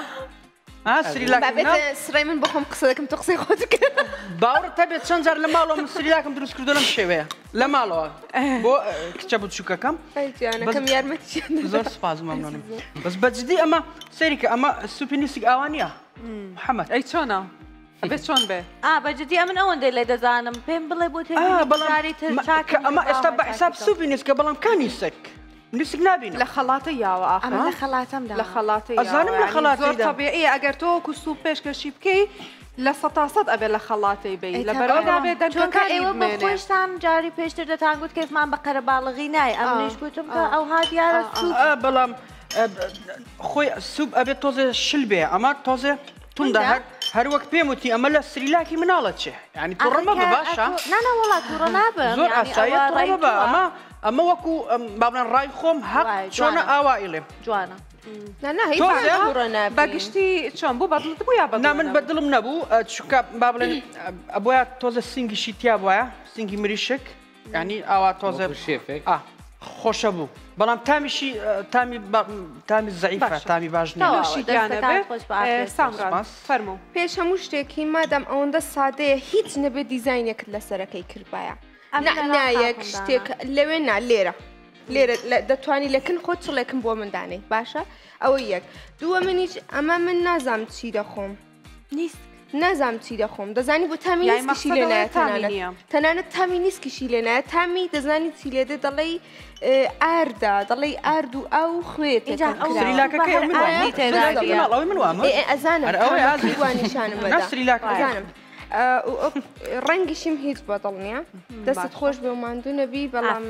سڕای من بخۆم قسە دەکەم تو قسەی خۆت کرد باوەڕت هەبێت چەند جار لە ماڵەوە من سریلاکم دروست کردو لەم شێوەیە لە ماڵەوە بۆ کچە بچووکەکەم جوانەکەم یارمەتی زۆر سپاس مەمنونم بەس بەجددی ئەمە سەریکە ئەمە سوپی نیسک ئاوانە محەممەد ئەی چۆنە ئەبێت چۆن بێ بەجددی ئەمن ئەوەندەی لێ دەزانم پێم بڵێ بۆ ئەمە ئێستا بە حساب سوپی نیسکە بەڵام کانی سەک نیسک نبینم لە خەڵاتە یاوە ئاخر لە خەڵاتەمدا لە خەڵاتی ئەزانم لە خەڵاتی زۆر تەبیعی ئەگەر تۆ وەکو سوپ پێشکەشی بکەی لە 100% ئەبێ لە خەڵاتی بێ لەبەرەوەدا بێ ئێوە بە خۆشتان جاری پێشتر دەتانگوت کەفمان بە قەرە باڵغی نای ئەمنیش گوتم کە ئەو هات یارە بەڵام خۆی سوپ ئەبێت تۆزێ شل بێ ئەمە تۆزێ توندا هەر وەک پێم وتی ئەمە لە سریلاکی مناڵە چێ ینی توڕەمە بە باشە نانە وڵات تووڕە نابن زۆر ئاسایی توڕە بە ئەمە وەکو بابنان ڕای خۆم هەق چۆنە ئاوائڵێم جوانە بەگشتی چۆن بوو بەدڵت بوو یا نا من بەدڵم نەبوو چکە با بڵێن ئەبە تۆزە سنگیشی تیا بواە سنگی مریشک ینی ئاوا تۆزە شێفێک خۆشە بوو بەڵام تامیشی تامی زەعیفە تامی باش فەرموو پێش هەموو شتێکی مادام ئەوەندە سادەیە هیچ نەبێت دیزاینێکت لەسەرەکەی کردبایە نایەک شتێک لەوێ نا لێرە دەتوانی لەکن خۆت چڵێکم بۆ مندانەی باشە ئەوە یەک دووە منیش ئەمە من نازام چی دەخۆم نیست نازام چی دەخۆم دەزانی بۆ تامی نیسکیشی لێنایە تەنانەت تامی نیسکیشی لێنایە تامی دەزانی چی لێدە دەڵێی ئاردا دەڵێی ئارد و ئەو خوێت ئەزانم ڕەنگیشیم هیچ بەدڵ نییە دەست خۆش بێ و ماندوو نەبی بەڵام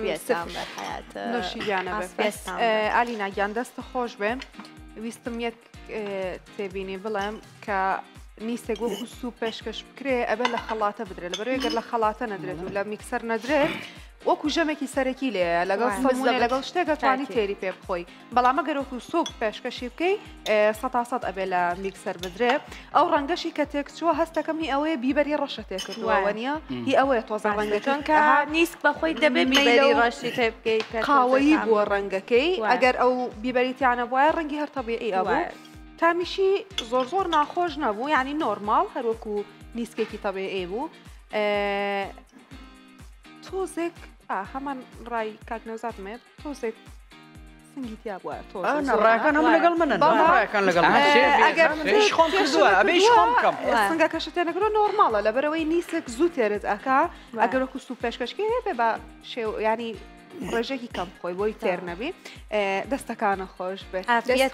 ئالینا گیان دەستە خۆش بێ ویستم یەک تێبینی بڵێم کە نیسێک وەکو سوپ پێشکەش بکرێ ئەبێ لە خەڵاتە بدرێت لەبەرەوەی گەر لە خەڵاتە نەدرێت و لە میکسەر نەدرێت وەکو ژەمێکی سەرەکی لێە لەگەڵ سەمونێ لەگەڵ شتێکە توانی تێری پێ بخۆی بەڵام ئەگەر وەکو سوپ پێشکەشی بکەی 100% ئەبێ لە میکسەر بدرێ ئەو ڕەنگەشی کە تێکچووە هەستەکەم هی ئەوەیە بیبەری ڕەشە تێکردووە نیە هی ئەوەیە تۆزە ڕەنگەکەن کە نیسک بەخۆی دەبێت بیبەری ڕەشی تێ بکەیت قاوەیی بووە ڕەنگەکەی ئەگەر ئەو بیبەریتیانە بواە ڕەنگی هەر تەبیعی ئەوە تامیشی زۆر ناخۆش نەبوو یعنی نۆرماڵ هەروەکو نیسکێکی تەبیعی بوو تۆزێک هەمان ڕای کاک نەوزاتمێت تۆزێک سنگیتیا بووە تۆ ڕاکان هەموو لەگەڵ منن ڕاکان لەگەڵ ئەگەر خۆم کردووە ئەبێش خۆم بکەم سنگەکەشە تێنەگرۆ نۆرماڵە لەبەرەوەی نیسک زوو تێرت ئەکا ئەگەر وەکو سوپ پێشکەشکی هەیە بێ بە شێو ینی ڕێژێکی کەم خۆی بۆی تێر نەبی دەستەکانە خۆش بێت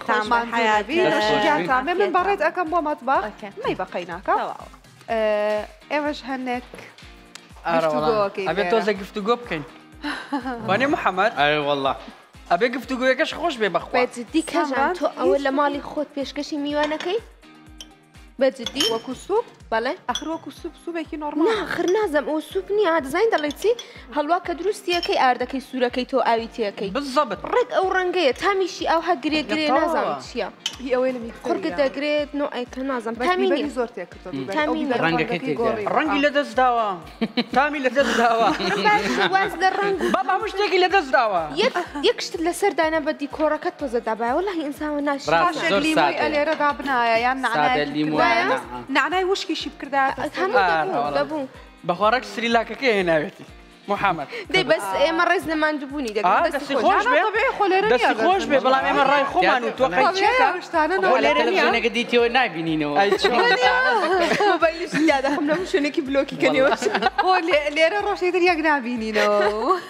تامێ من بەڕێت ئەەکەم بۆ مەتباخ مەی بەقەی ناکە ئێوەش هەنێک ئەبێت تۆزە گفتوگۆ بکەین وانێ محەممەد والله ئەبێ گفتوگویەکەش خۆش بێ بەخوا بەجددی کەژان تۆ ئەوە لە ماڵی خۆت پێشکەشی میوانەکەی بەجددی وەکو سوپ بەڵێ ئەخر وەکو سوپ سوبێکی نۆرمال ناخر نازم ئەو سوپ نییە دەزین دەڵێ چی هەڵوا کە دروستیەکەی ئاردەکەی سوورەکەی تۆ ئاوی تیەکەی بزەبت ڕێک ئەو ڕەنگەیە تامیشی ئەو هەگرێگرێ نازانم چییە ئەوەی لە قڕگە دەگرێت نۆ ئەیکە نازم تامینی زۆر تێکردۆ ڕەنگی لە دەست داوە تامی لە دەست داوە واز لە ڕنگ بابا شتێکی لە دەست داوە یەک شت لەسەر دانا بە دیکۆڕەکەت تۆزە دابای وەڵی ئینسانوە ناشی ئەلێرەدا بنایە یان نعنای وشکیشی بکردا دەبوو بەخوارەك سریلاکەکەی هێناوێتی محەممەد دەی بەس ئێمە ڕێز نەماندووبوونی دەستی خۆش بێ بەڵام ئێمە ڕای خۆمان و تۆشتانەگە دیتەوە نبینینەوە دەخم لەم شوێنێکی بلۆکی کەنیەوە لێرە ڕۆژێ یەک نبینینەوە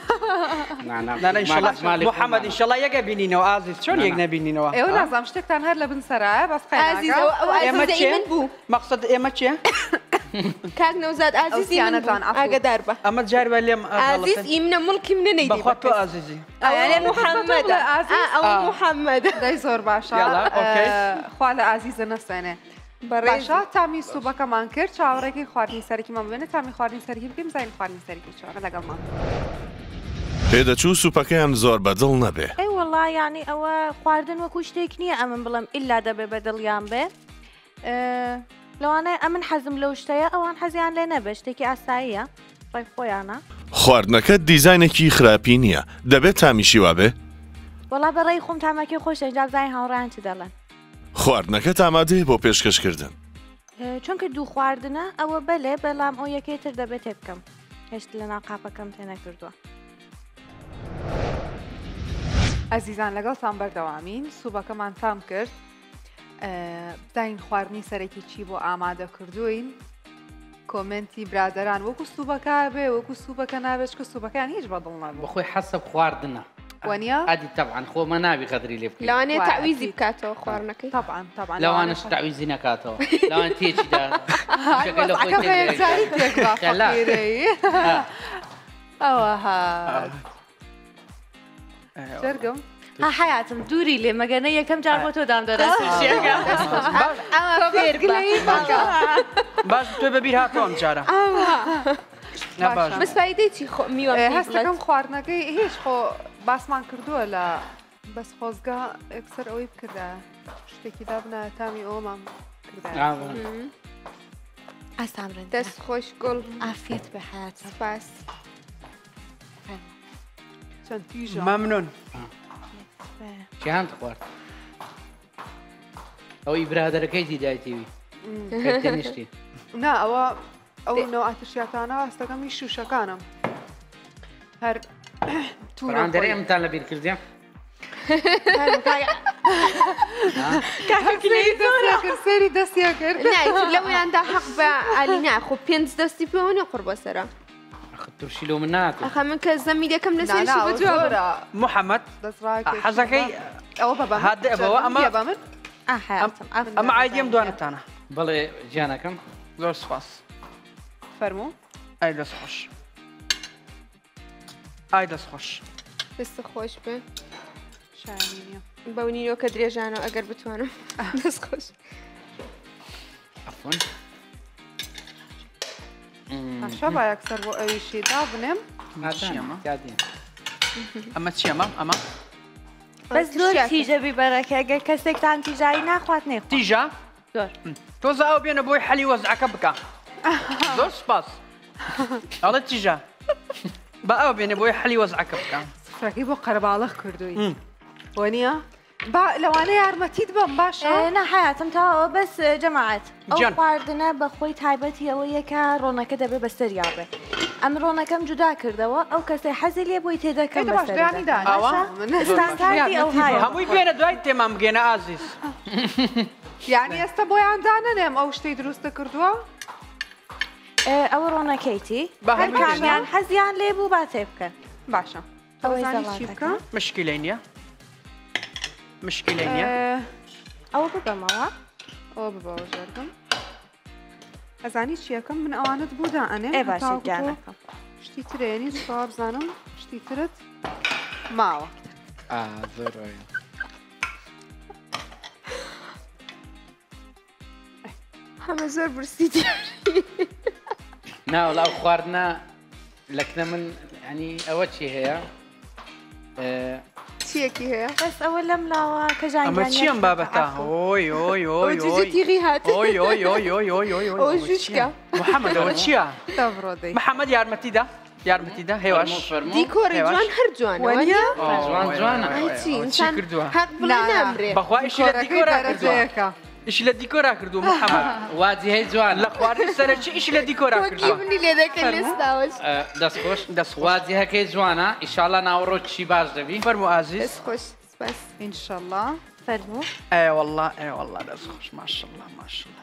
محەممەد ئینشەڵا یەکە بینینەوە ئازیز چۆن یەک نەبینینەوە ئێوە نازام شتێکتان هەر لە بن سەرایە بەس ئێمە چێ مەقسەد ئێمە چیە؟ کاک نەوزاد ئازیزیانەتان ئاگدار بە ئەمە جاربە لێم ئازیز ئیمنە مڵکی منە نەیدی بەخوا تۆ ئازیزی محەممەدە ئەو محەممەدە دەی زۆر باشە خوا لە ئازیزە نەسێنێ بەڕێژە تامی سوبەکەمان کرد چاوەڕێکی خواردنی سەرکیمان بێنە تامی خواردنی سەرکی بکەین زین خواردنی سەرکی چۆنە لەگەڵمان پێدەچوو سوپەکەیان زۆر بەدڵ نەبێ ئەی وەڵا ینی ئەوە خواردن وەکو شتێک نییە ئەمن بڵم ئللا دەبێ بەدڵیان بێ لەوانەیە ئەمن حەزم لەو شتەیە ئەوان حەزیان لێ نەبێ شتێکی ئاساییە ڕێی خۆیانە خواردنەکە دیزاینێکی خراپی نییە دەبێت تامیشی وابێ وەڵا بەڕێی خۆم تاماکی خۆش ئەنجام زای هاوڕیان چ دەڵێن خواردنەکە ئامادەیە بۆ پێشکەشکردن چونکە دوو خواردنە ئەوە بەلێ بەڵام ئەو یەکەی تر دەبێت تێ بکەم هێشت لە ناو قاپەکەم تێ نەکردووە ئەزیزان لەگەڵتان بەردەوامین سوبەکەمان تام کرد داین خواردنی سەرەکی چی بۆ ئامادە کردوین کۆمنتی برادران وەکو سوبەکە بێ وەکو سوبەکە نابێت کە سوبەکان هیچ بەدڵ نابێت بخۆی حەسەب خواردنە وانە ئادی تەبعاً خۆمە نابی قەدری لێ بکەین لەوانەیە تەعویزی بکاتەوە خواردنەکەی طبعاً لەوانەش تەعویزی نەکاتەوە لەوان تێچیدا ئەوە جەرگم حیاتم دووری لێ مەگەنە یەکەم جار بۆ تۆ دام دەڕێت باش تۆ بەبیر هاتۆم جارە بەسپایدەی چی میوە هەستەکەم خواردنەکەی هیچ خۆ باسمان کردووە لە بەس خۆزگا ئەکسەر ئەوەی بکردا شتێکی دابنا تامی ئەومان کردا ئاسامرن دەست خۆش گوڵ ئافێت بە حیات سپاس چەند پیژە مەمنون چیان خوارد ئەوەی برادەرەکەی دیدایتیوی نیشتی نا ئەوە ئەو نەوە ئاتشیاتانە ئەستەکەمی شوشەکانم هەر تووران ئەمتان لە بیرکردیم سێری دەستیا کرد لەوەیاندا حەق بە ئالینا خۆ پێنج دەستی پێوەنە قڕ بەسەرە تووشی لۆ من ناکە ئەخە من کە زەمی دەکەم لە سێشی بەجوابرا محەممەد حەزەکەی ئەوە هادەبەوە ئەمە من ئەمە ئایدیم دوانتانە بەڵێ گیانەکەم زۆر سپاس فەرموو ئای دەست خۆش ئای دەست خۆش دەستە خۆش بێ شایانینە بەونینەوە کە درێژانەوە ئەگەر بتوانم دەست خۆش ئەفۆن شە با یەکسەر بۆ ئەویشی دا بنێم ئەمە چیەمە ئەمە بەس زۆر تیژە بیبەرەکە ئەگەر کەسێکتان تیژایی ناخوات نێ تیژە زۆر تۆزە ئەو بێنە بۆی حەلی وەزعەکە بکە زۆر سپاس ئەڵێ تیژە بە ئەو بێنە بۆی حەلی وەزعەکە بکە سفرەکەی بۆ قەرەباڵغ کردووی وانە لەوانەیە یارمەتیت بم باشە نە حیاتم تاوە بەس جەماعەت ئەو خواردنە بە خۆی تایبەتی ئەوە یەکە ڕۆنەکە دەبێ بەسەریا بێ ئەم ڕۆنەکەم جودا کردەوە ئەو کەسێ حەزی لێ بۆی تێدەکەم هەمووی بێنە دوای تێمان بگێنە ئازیز یعنی ئێستا بۆیان دانەنێم ئەو شتەی دروستە کردووە ئەوە ڕۆنەکەیتی هەر کامیان حەزیان لێ بوو با تێ بکەن باشە ئەوەی بکە مشکلەی نییە مشکلەی نییە ئەوە ببەمەوە ئەوە ببەوە ژەرگم ئەزانی چیەکەم من ئەوانت بوودا ئەنێ باشە گیانەکەم شتی ترێنی سووا بزانم شتی ترت ماوە هەمە زۆر برسی ناوەڵاو خواردنە لەکنە من ینی ئەوە چی هەیە؟ چیەکی هەیە؟ بەس ئەوە لەم لاوە کە ژانگیان ئەمە چیەم بابەتە؟ محەممەد ئەوە چییە؟ محەممەد یارمەتیدا یارمەتیدا هێواش دیکۆری جوان هەر جوانە جوانە چی کردووە؟ بەخوا ئیشی لە دیکۆرا کردووە ئیشی لە دیکۆرا کردو محەممەد وازی هەی جوان لە خواردن سەرچی ئیشی لە دیکۆرا کردووە منی لێ دەکەن لێستاوەش دەستخۆش وازی هەکەی جوانە ئیشاڵە ناوەڕۆ چی باش دەبی فەرمو ئازیز خۆش بەس ئینشەڵڵا فەرموو ئێوەڵڵا ئێوەڵڵا دەستخۆش ماشەڵڵا ماشەڵڵا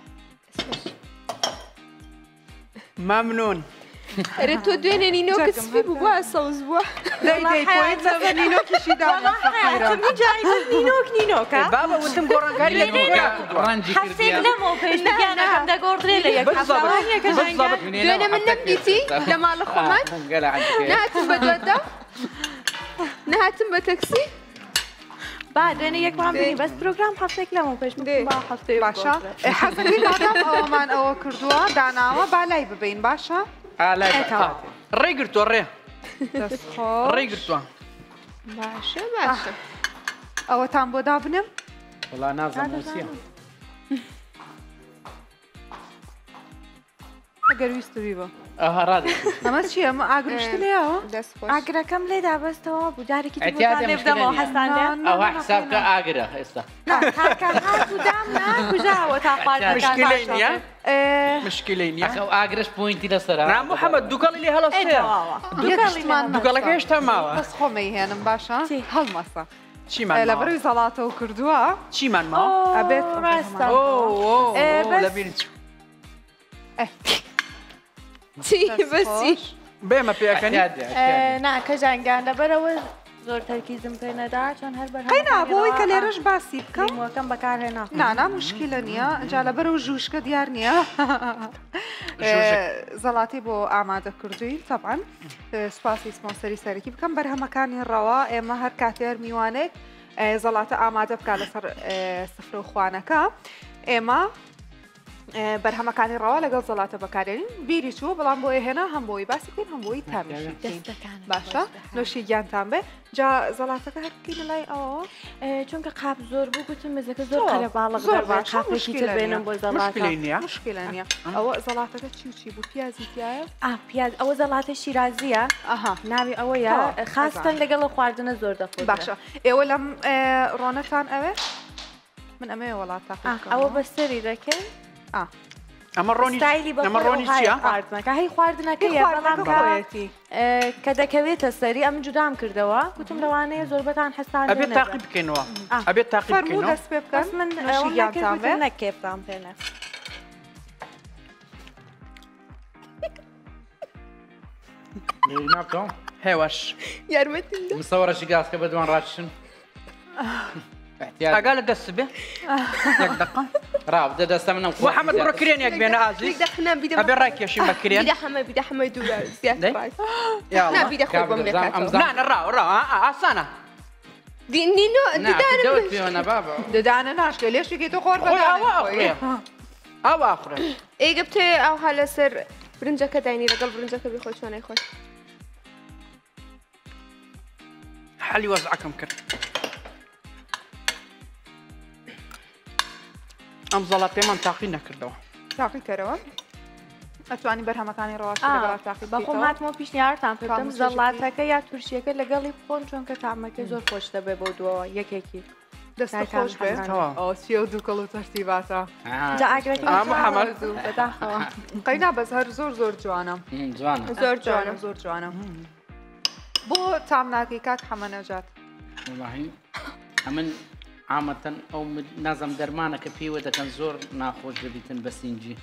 مەمنون ئەرە تۆ دوێنێ نینۆکە سپی بووە سەوز بووە نینۆکیشی نینۆکە بابە وتم گۆڕانکاری لە ڕەنجی هەفتێک لەمەوە پێشتیانەکەم دەگۆڕدرێ لە یەک دوێنە من نەبیتی لە ماڵە خۆمان نهاتم بە دوێتە نهاتم بە تەکسی با دوێنێ یەکمان بینی بەس پرۆگرام هەفتێک لەمەوە پێش هەفتەی باشە حەزەکەی دادام ئەوەمان ئەوە کردووە داناوە با لای ببین باشە ڕێگرتووە ڕێ ڕێگرتووە باشە باشە ئەوەتان بۆ دابنم وڵا نازانم وسیە ئەگەر ویستوی بە ئەمە چیە ئەمە ئاگرشت لێەوە ئاگرەکەم لێ دابەستەوە بوودارێکی لێ بدەمەوە حەساندیان ئەوە حسابکە ئاگرە ئێستا کوژاوە تا مشکلەی نییە مشکلەی نییە ئاگرش پوینتی لەسەر محەممەد دووگەڵی لێ هەڵەستەیە دووگەڵەکە هێشتا ماوە بەس خۆمەی هێنم باشە هەڵمەسە چیمان لە بەروی زەڵاتەوە کردووە چیمان ماوە ئەبێت لەبیر چی بەسی بێمە پێەکەنی ناکە ژانگیان لەبەرەوە زۆر تەرکیزم پێ نەدا چۆن هەر قەینا بۆی کە لێرەش باسی بکەم وەکەم بەکارهێنا نانا مشکلە نییە جا لەبەر و ژوشکە دیار نییە زەڵاتی بۆ ئامادە کردوین تەبعاً سوپاسی سپۆنسەری سەرەکی بکەم بەرهەمەکانی ڕەوا ئێمە هەر کاتێر میوانێک زەڵاتە ئامادە بکات لەسەر سفرە و خوانەکە ئێمە بەرهەمەکانی ڕەوا لەگەڵ زەڵاتە بەکارێنین بیری چوو بەڵام بۆ هێنا هەم بۆی باسی بکەین هەم بۆی تامیشی باشە نوۆشی گیانتان بێ جا زەڵاتەکە هەرکەی لای ئەوە چونکە قاپ زۆر بوو گوتم مزەکە زۆر قەلە باڵغ قاپێکی تر بێنم بۆ زەڵاتە مشکلە نییە ئەوە زەڵاتەکە چی و چی بوو پیازی تایە پیاز ئەوە زەڵاتە شیرازیە ناوی ئەوەیە خاستن لەگەڵ خواردنە زۆر دەخۆت باشە ئێوە لەم ڕۆنەتان ئەوێ من ئەمێ وڵات ئەوە بەسەری دەکەن ئەمە ڕۆنی چیە؟ خواردنەکە هەی خواردنەکەی بەڵامەتی کە دەکەوێتە سەری ئەم جودام کردەوە گوتم لەوانەیە زۆربەتان حەسان ئەبێت تاقی بکەینەوە ئەبێت تاقی بکەینەوە دەست پێ بکەن من نەکێفتان پێنە هێواش یارمەتی مسەوەڕەشی گاسکە بە دوان ڕاتشن ئەگا لە دەست بێ یەک دقە ڕاو دەدەستە منم محەممەد بڕۆ کرێنێک بێنە ئازیز ئەبێ ڕاکێشین بە کرێن بیدە حەمە دوورە زیاتر ئاسانە ددانە ناشکە لێشێکی تۆ خۆر ئەو ئاخرە ئێگە بتێ ئەو هە لەسەر برنجەکە داینی لەگەڵ برنجەکە بخۆ چۆنەی خۆش حەلی وەزعەکەم کرد ئەم زەڵات پێمان تاقی نەکردەوە تاقی کەرەوە ئەتوانی بەرهەمەکانی ڕاست بەخۆم هاتمەوە پیشنیارتان پێم زەڵاتەکە یا تورشیەکە لەگەڵی بخۆن چونکە تامەکە زۆر خۆش دەبێ بۆ دووەوە یەکێکی دەست خۆش بێت چی و دوو کەڵ و تەرتیباتە محەممەد بەداخەوە قەینا بەس هەر زۆر جوانە زۆر جوانە بۆ تام ناکەی کاک حەمە نەجات ئەمن عامەتەن ئەو نازەم دەرمانەکە پێوە دەکەن زۆر ناخۆش دەبیتن بە سینجی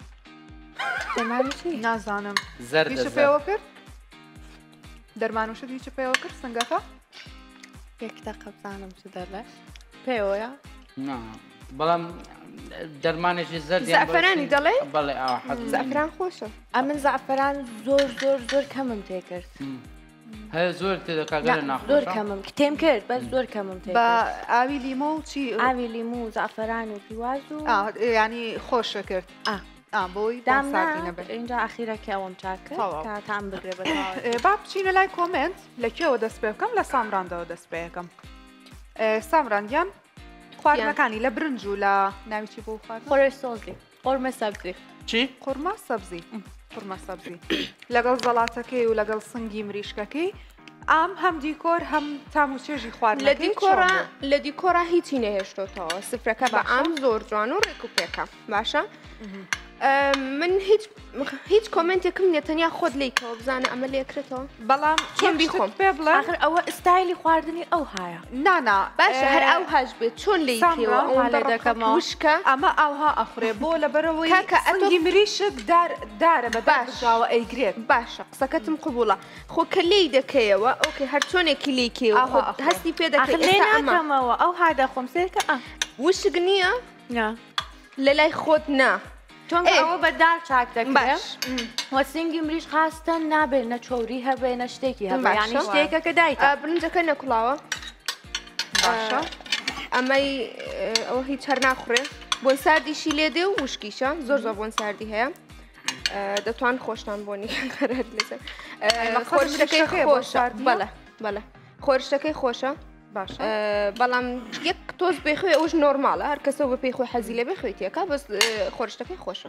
نازانم زەر پێوە کرد دەرمانوشت هیچ پێوە کرد سنگەکە یەکتا قەبزانم چ دەرە پێوەیە بەڵام دەرمانێکی زەر زعفرانی دەڵێ بەڵێ زعفران خۆشە ئەمن زعفران زۆر کەمم تێکرد هەیە زۆر تێدەکاتگەرە ناخۆش زۆر کەمم تێم کرد بەس زۆر کەمم تێ بە ئاوی لیمۆ و چی ئاوی لیمو و زعفران و پیواز و ینی خۆشە کرد بۆی اینجا ئەخیرەکە ئەوم چاکرد تام بگرێ با بچینە لای کۆمنت لەکوێوە دەست پێ بکەم لە سامراندەوە دەست پێ یەکەم سامراندیان خواردنەکانی لە برنج و لە ناویچی بۆ خوارد خۆرە سۆزی قۆرمە سەبزی چی؟ قورمە سەبزی لەگەڵ زەڵاتەکەی و لەگەڵ سنگی مریشکەکەی ئام هەم دیکۆر هەم تام و چێژی خوارد لە دیکۆرا هیچی نەهێشتۆتەوە سفرەکە بە ئام زۆر جوان و ڕێک و پێکە باشە؟ من هیچ کۆمنتێکم نیە تەنیا خۆت لیکەوە بزانە ئەمە لێکرێتەوە بەڵام چۆن بیخۆم پێ بڵێ آخر ئەوە ئستایلی خواردنی ئەو هایە نانا باشە هەر ئەو هاش بێت چۆن لیکەوە وشکە ئەمە ئەوها ئەخورێ بۆ لەبەرەوەی سنگی مریشک دارە بە باشاوە ئەیگرێت باشە قسەکەتم قبوڵە خۆ کە لی دەکەیەوە ئۆکێ هەر چۆنێکی لیکەوە هەستی پێ دەکەمەوە ئەو هادا خۆم سێرکە وشک نییە لە لای خۆت نا چۆن ئەوە بەدار چاک دەکرێت وە سنگی مریش خاستن نابێت نە چۆری هەبێ نە شتێکی هەبێ یانی شتێکە کە دایتە برنجەکە نەکوڵاوە باشە ئەمەی ئەوە هیچ هەر ناخورێ بۆن ساردیشی لێ دێ و وشکیشە زۆر بۆن ساردی هەیە دەتوان خۆشتان بۆنی خەرەت لەسەر خۆرشتەکەی خۆشە بەڵێ خۆرشتەکەی خۆشە بەڵام یەک تۆز بێخوێ ئەوش نۆرمالە هەر کەسە بە پێی خۆی حەزی لێ بخوێتیەکە بەس خۆرشتەکەی خۆشە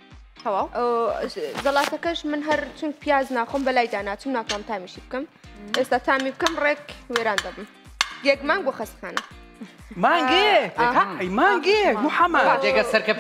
زەڵاتەکەش من هەر چون پیاز ناخۆم بەلای داناچم ناتوانم تامیشی بکەم ئێستا تامی بکەم ڕێک وێران دەبم یەک مانگ بۆ خەستخانە مانگێ محەممەد جێگە سەرکە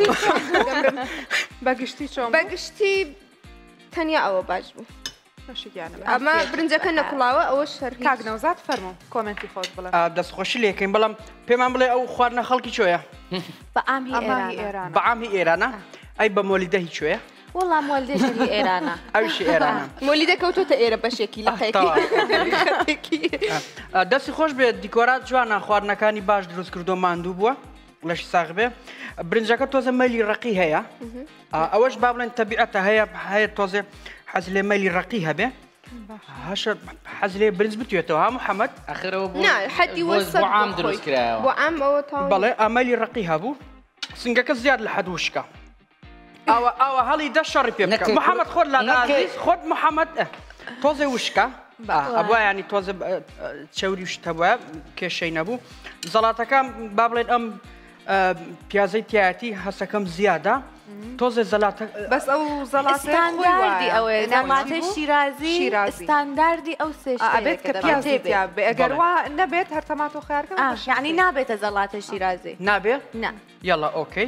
بەگشتی تەنیا ئەوە باش بوو ئەمە برنجەکە نەکوڵاوە ئەوە شەر کاگنەوزات فەرمو کۆمنتی خۆت بڵێ دەستخۆشی لێکەین بەڵام پێمان بڵێ ئەو خواردنە خەڵکی چۆیە بە ئامی ئێرانە ئەی بە مۆلیدە هیچ کوێە وەڵام مۆلیدەی ئێرانە ئەوشی ئێرانە مۆلیدە کەوتۆتە ئێرە بەشێکی لەقەیەکی دەستی خۆش بێت دیکۆرات جوانە خواردنەکانی باش دروست کردو ماندوو بووە لەش ساغ بێ برنجەکە تۆزە مەلی ڕقی هەیە ئەوەش با بڵێن تەبیعەتە هەیە تۆزێ حەز لێ مەلی ڕقی هەبێ هەشە حەز لێ برنج بتوێتەوە ها محەممەد ئەخرەوە حەدی بۆ عام دروست کرایەوە بۆ ئەم ئەوە بەڵێ ئەمەلی ڕقی هەبوو سنگەکە زیاد لە حەدوشکە ئەوە هەڵی دە شەڕی پێ بکە محەممەد خۆت لا خۆت محەممەد تۆزێ وشکە ئەبووە ینی تۆزە چەوری شتە بووە کێشەی نەبوو زەڵاتەکە با بڵێن ئەم پیازەی تایەتی هەسەکەم زیادە تۆزێ زەڵاتە بەس ئەو زەڵاتەندی ئەوەیە زەماتەی شیرازی ستانداردی ئەو سێشتێت کە پیازێ ئەگەر وا نەبێت هەر تەمات و خیارکە یعنی نابێتە زەڵاتە شیرازی نابێ نه یاڵا ئۆکەی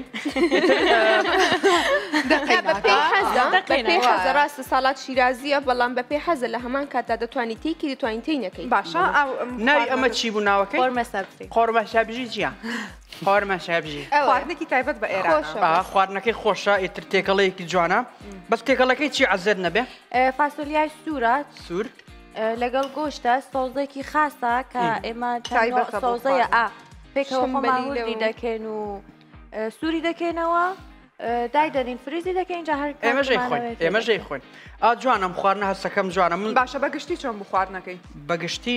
پێی حەزە ڕاستە ساڵات شیرازیە بەڵام بە پێی حەزە لە هەمان کاتا دەتوانی تێکی دەتوانین تینەکەی باشە ناوی ئەمە چی بوو ناوەکەی قۆرمە سەبزی قۆرمە سەبزی چییە؟ قۆرمە سەبزی خواردنێکی تایبەت بە ئێران خواردنەکەی خۆشە ئیتر تێکەڵەیەکی جوانە بەس تێکەڵەکەی چی عەزێت نەبێ؟ فاسۆلیای سوورە سوور لەگەڵ گۆشتە سۆزێکی خاستە کە ئێمە سۆزەیە پێکەوە خۆمانوردی دەکەن و سووری دەکەنەوە دایدەنین فریزی دەکەین اینجا هەر ئێمەژەی خۆین جوانم خواردنە هەستەکەم جوانە من باشە بەگشتی چۆن بوو خواردنەکەی بەگشتی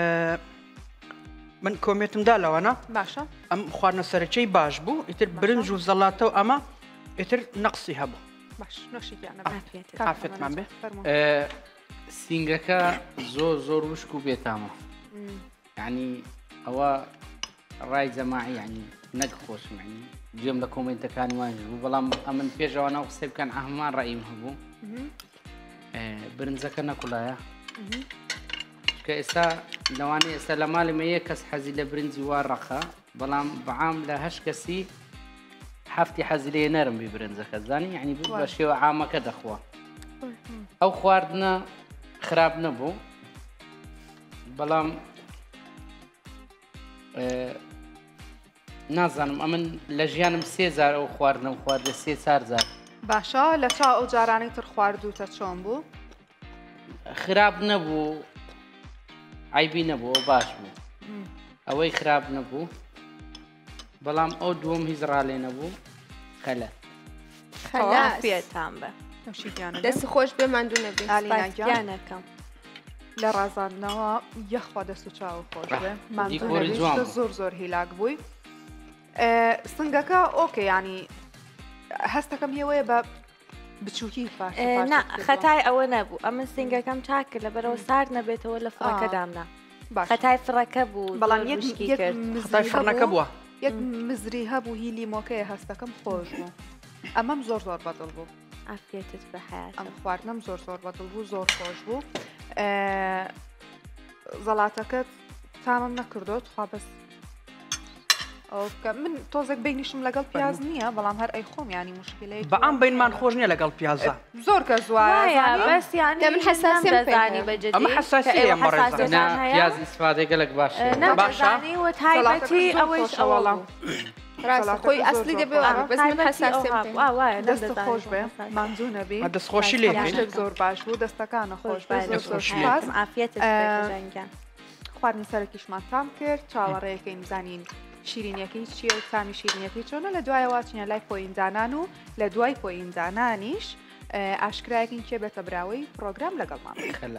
من کۆمێتمدا لەوەنە باشە ئەم خواردنە سەرچەی باش بوو ئیتر برنج و زەڵاتە و ئەمە ئیتر نەقسی هەبوو باش ئافێتمان بێ سینگەکە زۆر وشک و بێتامە یعنی ئەوە ڕای جەماعی یعنی نەک خۆشمانی گوێم لە کۆمنتەکانی وانژ بوو بەڵام ئەمن پێشەوە ناو قسەی بکەن ئەهمان ڕاییم هەبوو برنجەکە نەکوڵایە کە ئێستا لەوانەیە ئێستا لە ماڵێمە یەک کەس حەزی لە برنجی وا ڕەخە بەڵام بەعام لە هەشت کەسی هەفتی حەزی لێ نەرم بی برنجەکە زانی یعنی بە شێوە عامەکە دەخوا ئەو خواردنە خراپ نەبوو بەڵام نازانم ئەمن لە ژیانم 3000 ئەو خواردنم خواردە 3000 باشە لە چا ئەو جارانەی تر خواردوتە چۆن بوو؟ خراپ نەبوو عیبی نەبوو باش بوو ئەوەی خراپ نەبوو بەڵام ئەو دووەم هیچ ڕالێ نەبوو خەلە پێتان بە دەست خۆش بێ ماندوو نەبێ ئالینەکەم لە ڕازاندنەوە یەخوا دەست و چاو خۆش بێ ماندوو زۆر زۆر هیلاک بووی سنگەکە ئۆکێ ینی هەستەکەم هێوەیە بە بچووکی خەتای ئەوە نەبوو ئەمە سنگەکەم چاکە لە بەرەوە سارد نەبێتەوە لە فڕەکەدامنا خەتای فڕەکە بوو بەڵام فڕەکە بووە یەک مزری هەبوو هی لیمۆکەیە هەستەکەم خۆش بوو ئەمەم زۆر زۆر بەدڵ بوو ئافرێتت بەحیات ئەم خواردنم زۆر زۆر بەدڵ بوو زۆر خۆش بوو زەڵاتەکەت تامم نەکردوت خوا بەس من تۆزێک بینیشم لەگەڵ پیاز نییە بەڵام هەر ئەی خۆم ینی مشکلەیە بەعام بینمان خۆش نییە لەگەڵ پیازە زۆر کە زوایە بەس یانی من حساسیم دەزانی بەجددی ئەمە حساسیە پیاز ئیسفادە گەلک باشە باشانی و تایبەتی ئەوەش ئەوەڵام ڕاستە خۆی ئەسلی دەبێ بەس من حساسیم وایە دەست خۆش بێ مانزوو نەبێ دەستخۆشی لێ زۆر باش بوو دەستەکانە خۆش بێ ئافرێتت خواردنی سەرەکیشمان تام کرد چاوەڕێیەکەی بزانین شیرینیەکەی چیە و تامی شیرینیەکەی چۆنە لە دوایەوە چینە لای پۆیندانان و لە دوای پۆیندانانیش ئاشکرایەکەین کێ بێتە براوەی پرۆگرام لەگەڵمان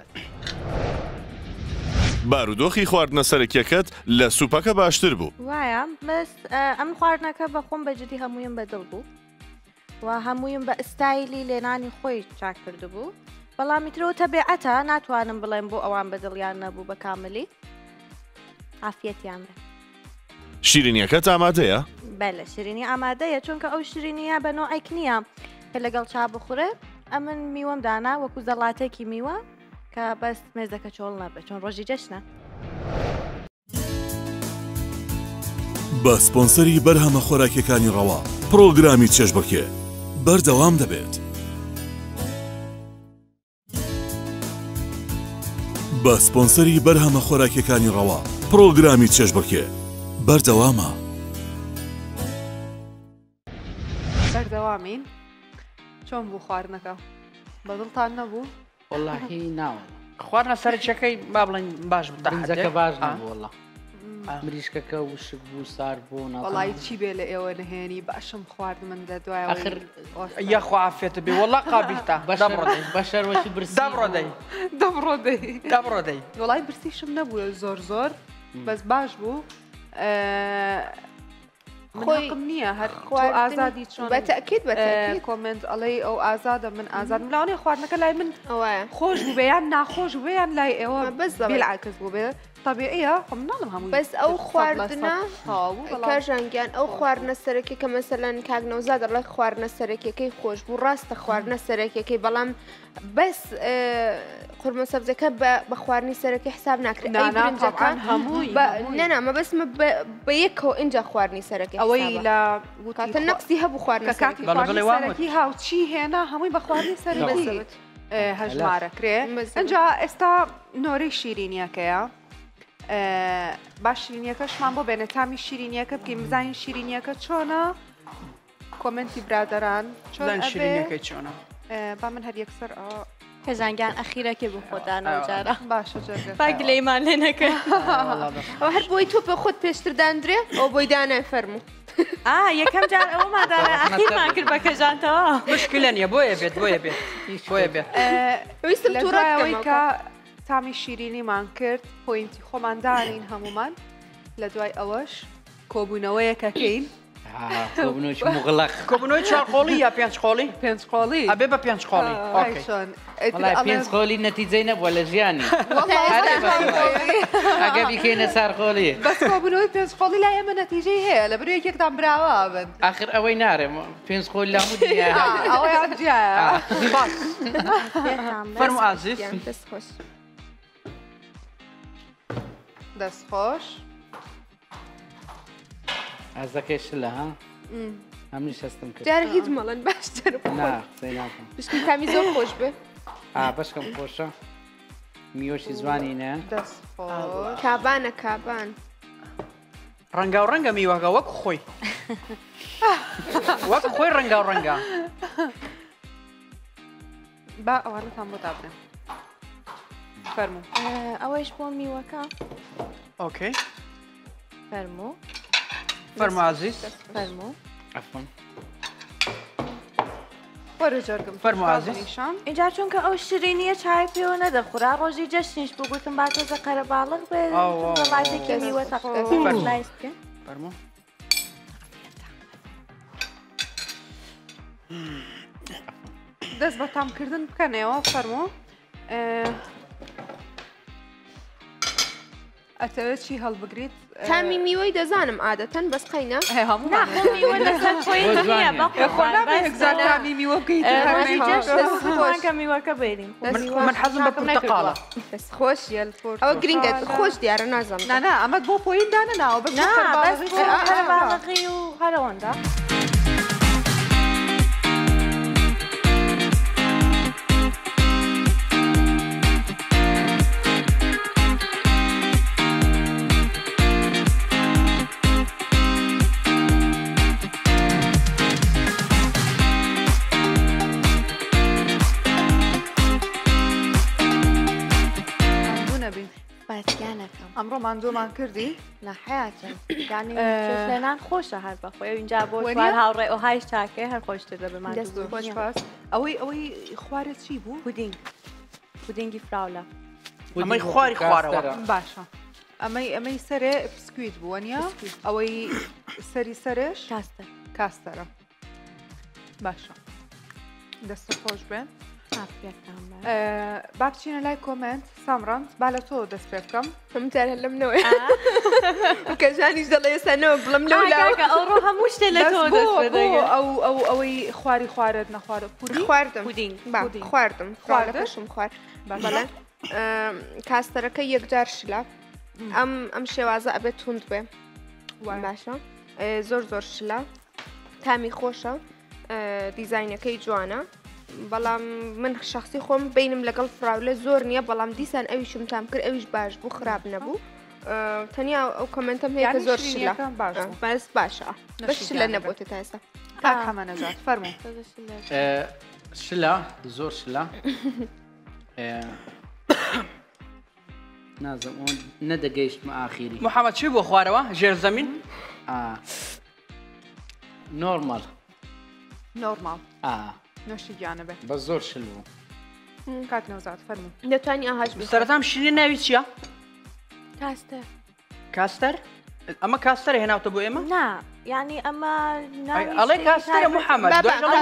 بارودۆخی خواردنە سەرەکیەکەت لە سوپەکە باشتر بوو وایە بەس ئەم خواردنەکە بە خۆم بەجددی هەموویم بەدڵ بوو و هەموویم بە ئستایلی لێنانی خۆی چاک کرد بوو بەڵام میترەوە تەبێعەتە ناتوانم بڵێم بۆ ئەوان بەدڵیان نەبوو بە کاملی عافیەتیان بێ شیرینیەکەت ئامادەیە؟ بەلە شیرینی ئامادەیە چونکە ئەو شیرینیە بە نۆعێک نییە کە لەگەڵ چا بخورێ ئەمن میوەم دانا وەکو زەڵاتێکی میوە کە بەس مێزەکە چۆڵ نەبێ چۆن ڕۆژی جەشنە بە سپۆنسەری بەرهەمە خۆراکیەکانی ڕەوا پرۆگرامی چێژبڕکێ بەردەوام دەبێت بە سپۆنسەری بەرهەمە خۆراکیەکانی ڕەوا پرۆگرامی چێژبڕکێ بەردەوامە بەردەوامین چۆن بوو خواردنەکە بەدڵتان نەبوو وەڵاهی ناوە خواردنە سەرچەکەی با بڵێن باش بەنجەکە باش نەبوو وەڵا مریشکەکە وشک بوو سار بوو وەڵی چی بێ لە ئێوە نهێنی باشم خوارد من لە دوای ئاخر یەخوا عافێتە بێ وەڵا قابیلتە بەشەرەوەی برسی دەبڕۆدەی وەڵی برسیشم نەبوو زۆر زۆر بەس باش بوو خۆیم نییە هەر ئازادی چۆن بەتەکید کۆمنت ئەڵێ ئەو ئازادە من ئازاد ملاوانێ خواردنەکە لای من خۆش بوو بێیان ناخۆش بێیان لای ئێوە بەس بێعکس بوو بێ طبیعیە خۆ مناڵم هەموو بەس ئەو خواردنە کاژانگیان ئەو خواردنە سەرەکی کە مەسەلەن کاگنەوزا دەڵێ خواردنە سەرەکیەکەی خۆش بوو ڕاستە خواردنە سەرەکیەکەی بەڵام بەس قورمە سەبزەکە بە خواردنی سەرەکی حساب ناکرێت برنجەکان هەمووی نەنامە بەسمە بە یەکەوە اینجا خواردنی سەرەکی ئەوەی لە کاتە نەقسی هەبوو خواردنە سەرەکی هاوچی هێنا هەمووی بە خواردنی سەرەکی هەژمارەکرێ ئەنجا ئێستا نۆرەی شیرینیەکەیە باش شیرینیەکەشمان بۆ بێنە تامی شیرینیەکە بکەین بزانین شیرینیەکە چۆنە کۆمنتی برادەران چۆن شیرینیەکەی چۆنە با من هەر یەکسەر هێزانگیان ئەخیرەکە بۆ خۆدانەوە جارە باشە جەرگە باگلەیمان لێ نەکە ئەو هەر بۆی تۆ بە خۆت پێشتر دانرێ ئەو بۆی دانای فەرموو یەکەم جار ئەوە مادارە ئەخیرمان کرد بە کەژانتەوە مشکلە نیە بۆیە بێت بۆیە بێت ویستم تووڕەوەی کە تامی شیرینیمان کرد پۆینتی خۆماندانین هەمومان لە دوای ئەوەش کۆبوونەوەیەکەکەین کۆبوونەوەی چارقۆڵی یا پێنجقۆڵی پێنجقۆڵی ئەبێ بە پێنجقۆڵی پێنجقۆڵی نەتیجەی نەبووە لە ژیانی ئەگە بیکەینە سارقۆڵی بەس کۆبوونەوەی پێنجقۆڵی لای ئێمە نەتیجەی هەیە لە بەروی یەکێکتان براوە بن ئاخر ئەوەی نارێم پێنجقۆڵی لە هەموو ئەوەی جیایە فەرموو ئازیز دەست خۆش ئازەکەی شلە ها هەمنی شەستم کرد جارە هیچ مەڵەن باش قسەی ناکەم پشتی تامی زۆر خۆش بێ بەشکەم خۆشە میوەشی زوانی نە دەست خۆش کابانە کابان ڕەنگا و ڕەنگە میوەکە وەک خۆی وەک خۆی ڕەنگا و ڕەنگە با ئەوانەتان بۆ دابنێ فەرموو ئەوەش بۆ میوەکە ئۆکەی فەرموو فەرمو عەزیز فەرموو عەفوان وەرە جەرگم فەرموو عەزیز اینجا چونکە ئەو شیرینیە چای پێوە نەدەخورا ڕۆژی جەشنیش بوو گوتم با تۆزە قەرەباڵغ بێ ڕازێکی میوە لایس بکەن فەرموو دەست بە تامکردن بکەنەوە فەرموو ئەتەوێت چی هەڵبگریت تامی میوەی دەزانم عادەتەن بەس قەینە هەموو میوە لەسەر خۆی نییە بەخۆنامی میوە بکەیت کە میوەکە بێنین من حەزم بە پورتەقاڵە بەس خۆشیە ئەوە گرنگە خۆش دیارە نازانم نانا ئەمە بۆ پۆین دانەناوە باڵغی و هەرەوەندا ئەمڕۆ ماندۆمان کردی نەحیاتن یعنی لێنان خۆشە هەر بەخۆی اینجا بۆ هاوڕێ ئۆهای چاکێ هەر خۆشتر دەبێمان خۆش باس ئەوەی خوارێت چی بوو پودینگ پودینگی فراولە ئەمەی خواری خوارەوە باشە ئەمەی سەرێ بسکویت بووە نیە ئەوەی سەری سەرش کاستەرە باشە دەستە خۆش بێن با بچینە لای کۆمنت سامڕاند با لە تۆ دەست پێ بکەم هەمجارە لەمنەوە کەژانیش دەڵێ ئێستانەوە بڵم لەولاکە ئەوڕۆ هەموو شتێ لە تۆ ئەوەی خواری خوارت نەخوارە خواردم خواردم خوارد بەڵێ کاستەرەکە یەکجار شلە ئەم شێوازە ئەبێت توند بێ باشە زۆر زۆر شلە تامی خۆشە دیزاینەکەی جوانە بەڵام من شخصی خۆم بینم لەگەڵ فراولە زۆر نییە بەڵام دیسان ئەویشم تام کرد ئەویش باش بوو خراپ نەبوو تەنیا ئەو کۆمنتم هەیە کە زۆر شلە باش باشە بەش شلە نەبووتە تا ئێستا هەمە نەزات فەرموو شلە زۆر شلە نازم نەدەگەیشتمە ئاخیری محەممەد چی بۆ خوارەوە ژێر زەمین نۆرمال نوۆشی گیانە بێت بە زۆر شل بوو کات نەوزات فەرموو دەتوانی ئاهاش سەرەتام شیرینی ناوی چییە؟ کاستەر ئەمە کاستەرە هێناوتە بۆ ئێمە؟ نا یعنی ئەمە ئەڵێ کاستەرە محەممەد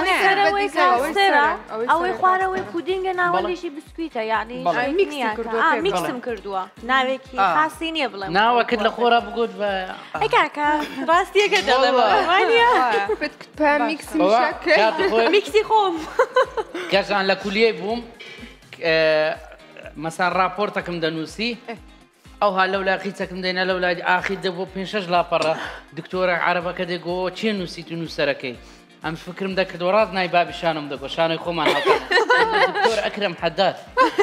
ئەوەی خوارەوەی پودینگە ناوەڵیشی بسکویتە یعنی میکسم کردووە ناوێکی خاسی نییە بڵێ ناوەکرد لە خۆرا بگوت بە ئەکاکە ڕاستیەکە دەڵێوانە میکسی خۆم گەژان لە کولیەی بووم مەسان راپۆرتەکەم دەنووسی ئەو ها لەو لاقیچەکەم دێنە لەو لای ئاخی دەبۆ 5-6 لاپەڕە دکتۆرە عەرەبەکە دێگۆ چێ نووسیت و نووسەرەکەی ئەم فکرم دەکرد ڕاست نای بابیشانم دەگۆ شانۆی خۆمان دکتۆر ئەکرەم حەداد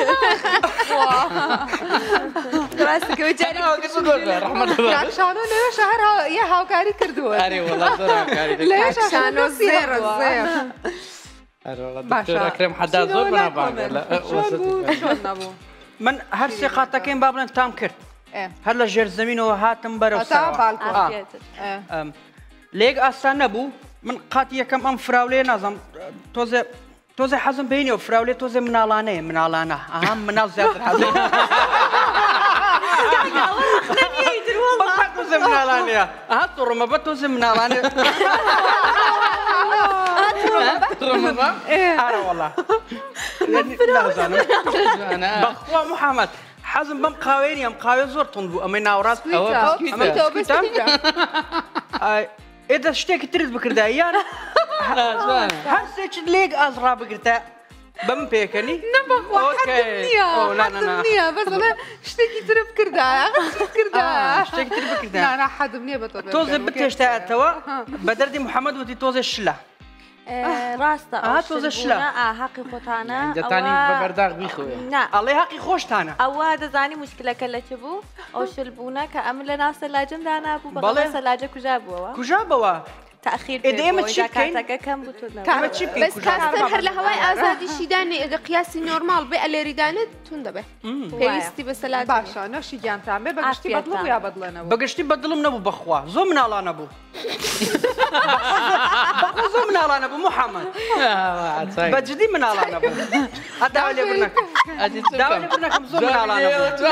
شانۆ لەوێ شەهر یە هاوکاری کردووە ئەکرەم حەداد زۆر بەنابانگە نەبوو من هەر سێ قاتەکەیم با بڵێن تام کرد هەر لە ژێر زەمینەوە هاتم بەرەو لێک ئاسان نەبوو من قاتی یەکەم ئەم فراولێ نازم تۆزە حەزم بینەوە فراولێ تۆزێ مناڵانەیە مناڵانە ئەهام مناڵ زیاتر حەزم تۆزە مناڵانەیە ئەها تۆڕمە بە تۆزە مناڵانە ئارە وەڵا نازانم بەخوا محەممەد حەزم بەم قاوێنی ئەم قاوێ زۆر تند بوو ئەمەی ناوڕاست ئێدە شتێکی ترت بکردە یان هەر سێکت لێک ئازڕا بگرتە بەم پێکەنی نەبخوا حەدم نییە بەس ئەمە شتێکی تر بکردایە شتێکی تر بکردە حەدم نییە بە تۆزە بتێشتایەتەوە بە دەردی محەممەد وتی تۆزە شلە ڕاستە تۆزە شلە حەقی خۆتانە دەتانی بە بەرداغ بیخۆێ ئەڵێ حەقی خۆشتانە ئەوە دەزانی مشکلەکە لەچ بوو ئەو شلبوونە کە ئەم لە ناو سەلاجمدا نبوو بەڵێ سەلاجە کوژا بووەوە کوژا بووە تأخير ئێمە چی کاتەکە کەم بوو بس کاستەر هەر لە هەوای ئازادی شیدانێ ئەگە قیاسی نۆرمال بێ ئەلێریدانت تون دەبێت پێویستی بە سەلاج باشە نەشی گیانتان بێ بەگشتی بەدڵ یا بەدڵێنەوە بەگشتی بەدڵم نەبوو بەخوا زۆر مناڵانە بوو زۆر مناڵانە بوو محەممەد بەجددی مناڵانە بوو ئەداوا لێ برنەکەم زۆر مناڵانە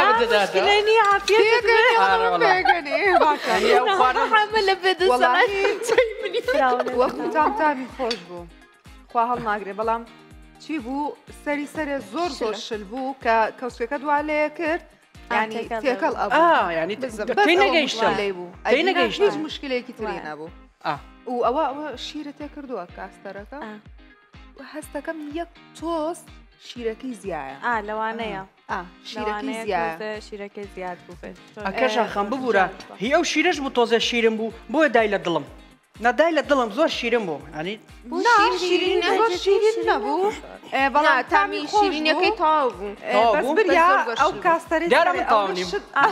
وەختتان تامی خۆش بوو خوا هەڵ ناگرێ بەڵام چی بوو سەری سەرێ زۆر زۆر شل بوو کە کەوسەکە دوا لێ کرد ینی تێکەڵ ئەبوو ینی نەگەیشتە لێ بوو هیچ مشکلێکی تری نەبوو و ئەوە شیرە تێ کردووە کاستەرەکە هەستەکەم یەک تۆست شیرەکەی زیایە لەوانەیە شیرەکەی زیایە شیرەکەی زیاد بوو ئەکەشە خەم ببوورە هی ئەو شیرەش بوو تۆزە شیرم بوو بۆیە دای لە دڵم نەدای لە دڵم زۆر شیرم بوو ینی شیرین نەبوو بەڵام تامی شیرینەکەی تاو بوو بەس بریا ئەو کاستەری دیارە من تاونیم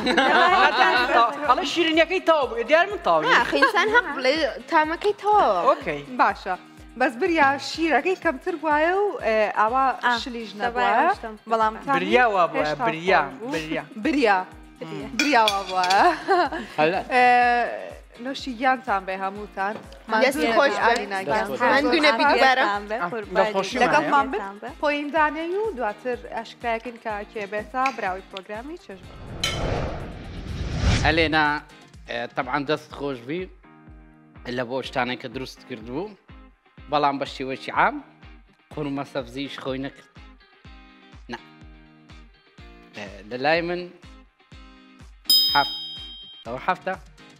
ئەڵێ شیرینەکەی تاو بوو دیار من تاونیم خینسان هەق بڵێ تامەکەی تاوە ئۆکەی باشە بەس بریا شیرەکەی کەمتر بواە و ئاوا شلیش نەبووە بەڵام بریاوە بووە بریاوە بووە نوشی گیانتان بێ هەمووتان لەگەڵمان بن پۆیمدانەی و دواتر ئاشکایەکن کە کێبێتە براوی پرۆگرامی چێژبڕ ئەلێنا طبعاً دەست خۆشبی لە بۆ شتانێک کە دروست کردبوو بەڵام بە شێوەیەکی عام قورمە سەبزیش خۆی نەکرد لە لای من ئەوە حەفتە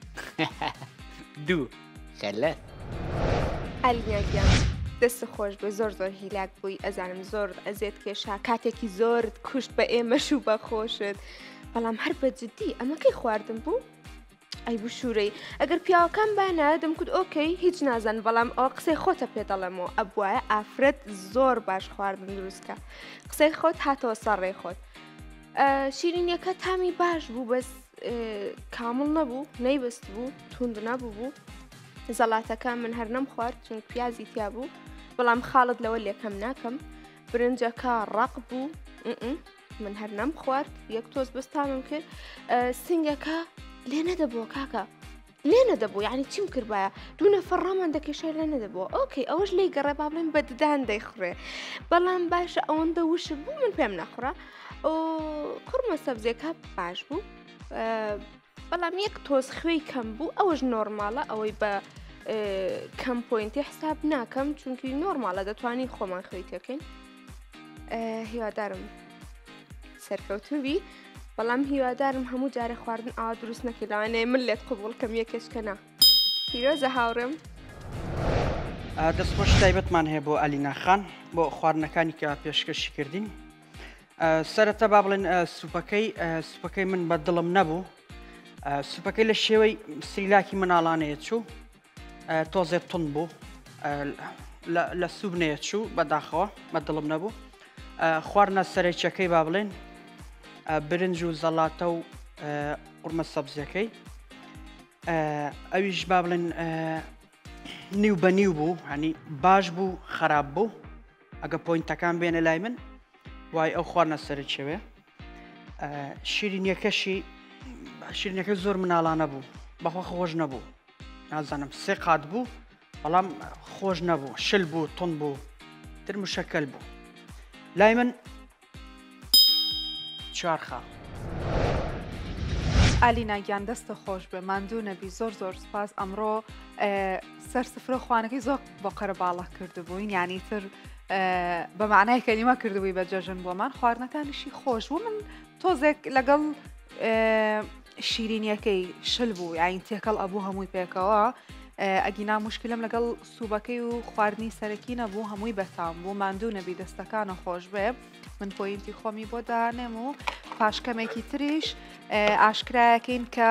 دوو خەلە ئەلیاگیان دەست خۆش بێ زۆر زۆر هیلاک بووی ئەزانم زۆر ئەزێت کێشا کاتێکی زۆرت کوشت بە ئێمەش و بە خۆشت بەڵام هەر بە جددی ئەمەکەی خواردم بوو ئەی بوو شوورەی ئەگەر پیاوەکان بانە دەمکوت ئۆکەی هیچ نازان بەڵام ئەو قسەی خۆتە پێ دەڵێمەوە ئەبواە ئافرەت زۆر باش خواردن دروستکە قسەی خۆت هاتەوە سەڕێ خۆت شیرینیەکە تامی باش بوو بەس کامل نەبوو نەیبست بوو توند نەبوو بوو زەڵاتەکە من هەر نەم خوارد چون پیازی تیا بوو بەڵام خاڵت لەوە لێکەم ناکەم برنجەکە ڕق بوو من هەر نەم خوارد یەک تۆز بستامم کرد سنگەکە لێ نەدەبووە کاکە لێ نەدەبوو یعنی چیم کردبایە دوو نەفەر ڕامان دەکێشە لێ نەدەبووە ئۆکەی ئەوەش لی گەڕێ با بڵێن بە ددان دەیخڕێ بەڵام باشە ئەوەندە وشت بوو من پێم نەخڕە قورمە سەبزیەکە باش بوو بەڵام یەک تۆز خوێی کەم بوو ئەوەش نۆرمالە ئەوەی بە کەم پۆینتی حساب ناکەم چونکی نۆرمالە دەتوانین خۆمان خوێی تێکەین هیوادارم سەرکەوتوبی بەڵام هیوادارم هەموو جارە خواردن ئاوا دروست نەکردوانێ من لێت قبول کەم یەکەشکەنا پیرۆزە هاوڕێم دەستخۆش تایبەتمان هەیە بۆ ئەلینا خان بۆ خواردنەکانی کە پێشکەشی کردین سەرەتا با بڵێن سوپەکەی من بە دڵم نەبوو سوپەکەی لە شێوەی سریلاکی مناڵانەیە چوو تۆزێت تون بوو لە سوبنەیە چوو بەداخەوە بە دڵم نەبوو خواردنە سەرەکیەکەی با بڵێن برنج و زەڵاتە و قورمە سەبزیەکەی ئەویش با بڵێن نیو بە نیو بوو هەنی باش بوو خراپ بوو ئەگە پۆینتەکان بێنە لای من وای ئەو خواردنە سەرچەوێ شیرینەکە زۆر مناڵانە بوو بەخوا خۆش نەبوو نازانم سێ قات بوو بەڵام خۆش نەبوو شل بوو تون بوو تر مشەکەل بوو لای من چوار خاڵ ئالینا گیان دەستە خۆش بێ ماندوو نەبی زۆر زۆر سپاس ئەمڕۆ سەر سفرە خوانەکەی زۆر بۆ قەرەباڵە کردبووین یعنی تر بە معنای کەلیمە کردبووی بە جەژن بۆمان خواردنەکانیشی خۆش بوو من تۆزێک لەگەڵ شیرینیەکەی شل بوو یاین تێکەڵ ئەبوو هەمووی پێکەوە ئەگینا مشکلم لەگەڵ سووبەکەی و خواردنی سەرەکی نەبوو هەمووی بەتام بوو ماندوو نەبی دەستەکانە خۆش بێ من پۆینتی خۆمی بۆ دانێم و پاشکەمێکی تریش ئاشکرایەکەین کە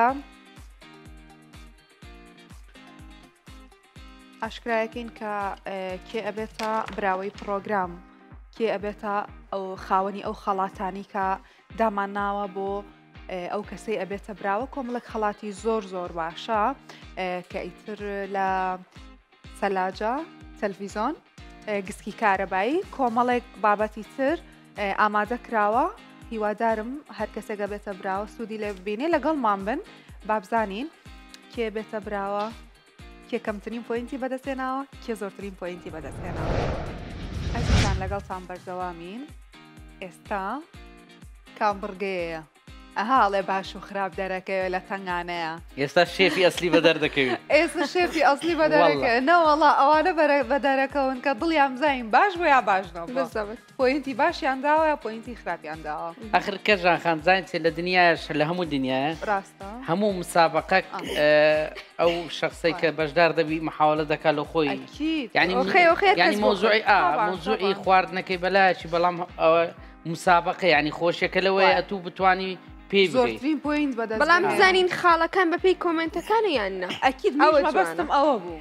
ئاشکرایەکەین کە کێ ئەبێتە براوەی پرۆگرام کێ ئەبێتە ئەو خاوەنی ئەو خەڵاتانی کە دامان ناوە بۆ ئەو کەسەی ئەبێتە براوە کۆمەڵک خەڵاتی زۆر زۆر باشە کە ئیتر لە سەلاجە تەلڤیزۆن گسکی کارەبایی کۆمەڵێک بابەتی تر ئامادە کراوە هیوادارم هەر کەسێکە بێتە براوە سوودی لێ ببینێ لەگەڵمان بن بابزانین کێ بێتە براوە کێ کەمترین پۆینتی بەدەستێناوە کێ زۆرترین پۆینتی بەدەستێناوە ئەزیزان لەگەڵتان بەردەوامین ئێستا کامبرگەیە ئەهاڵێ باش و خراپ دەرەکەوێت لە تەنگانەیە ئێستا شێفی ئەسلی بە دەردەکەوێت ئێستا شێفی ئەسلی بە دەرەکە نەوەڵا ئەوانە بە دەرەکەون کە دڵیان بزانین باش بۆ یا باشنەوە پۆینتی باشیان داوە یا پۆینتی خراپیان داوە ئەخر کەژان خانزانین چێ لە دنیاش لە هەموو دنیاە ڕاستە هەموو مسابقەک ئەو شخصی کە بەشدار دەبی محاولە دەکات لە خۆی ینی مۆزوعی خواردنەکەی بەلایەکی بەڵام مسابقە ینی خۆشیەکە لەوەی ئەتوو بتوانی زۆرترین پۆینت بەدەست بەڵام بزانین خاڵەکان بەپێی کۆمنتەکانە یاننا ئەکید بەستم ئەوە بوو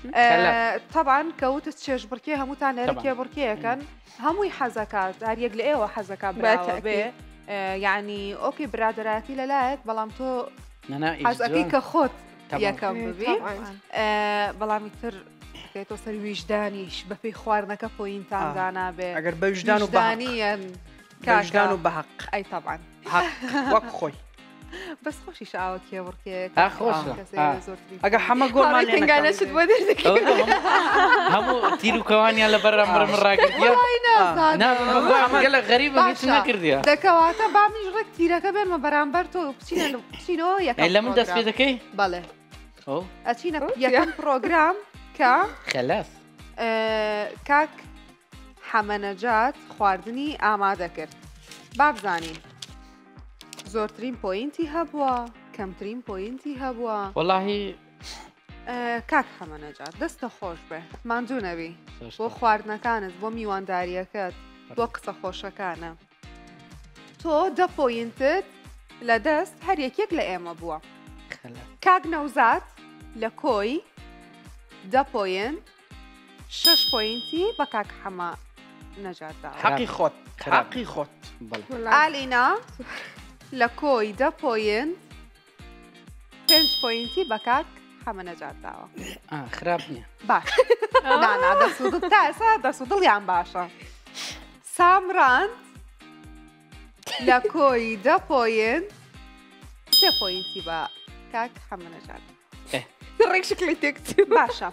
طبعاً کەوتت چێژ بڕکێ هەمووتان لێرە کێبڕکێیەکەن هەمووی حەزەکات هەریەک لە ئێوە حەزەکە بێ یعنی ئۆکی برادراتی لەلایەک بەڵام تۆ حەزەکەی کە خۆت یەکەم ببی بەڵامی تر تۆ سەر ویژدانیش بەپێی خواردنەکە پۆینتان دانابێ ئەگەر بە ویژدان و بەهانیان کاژدان و بەحق ئەی طبعاً وەک خۆی بەس خۆشی شاوە کێبڕکێک ئەگە هەمە گۆڵمان تنگانەشت بۆ دەردەکەی هەموو تیر و کەوانیان لە بەرامبرم ڕاگرتیە گەلە غەریبە هیچ نەکردیە دەکەواتە بامیش ڕێک تیرەکە بێنمە بەرامبەر تۆ بچینەوە یەکەم لە من دەست پێ دەکەی بەڵێ ئەچینە یەکەم پرۆگرام کە خەلاس کاک حەمەنەجات خواردنی ئامادە کرد بابزانین زۆرترین پۆینتی هەبووە کەمترین پۆینتی هەبووە وەڵاهی کاک حەمەنەجات دەستە خۆش بێ ماندوو نەبی بۆ خواردنەکانت بۆ میوانداریەکەت بۆ قسە خۆشەکانە تۆ دە پۆینتت لە دەست هەر یەکێک لە ئێمە بووە کاک نەوزات لە کۆی دە پۆینت 6 پۆینتی بە کاک حەمە نەجاتدا حەقی خۆت حەقی خۆت ئالینا لە کۆی دە پۆینت 5 پۆینتی بە کاک حەمە نەجاتداوە خراپ نییە باش نانا دەسوودت تا ئێستا دەسوودڵیان باشە سامڕاند لە کۆی دە پۆینت 3 پۆینتی بە کاک حەمە نەجات ڕێک شکلی تێکت باشە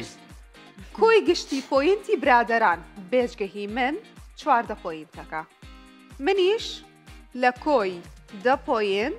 کۆی گشتی پۆینتی برادەران بێژگەهی من 14 پۆینتەکە منیش لە کۆی 10 پۆینت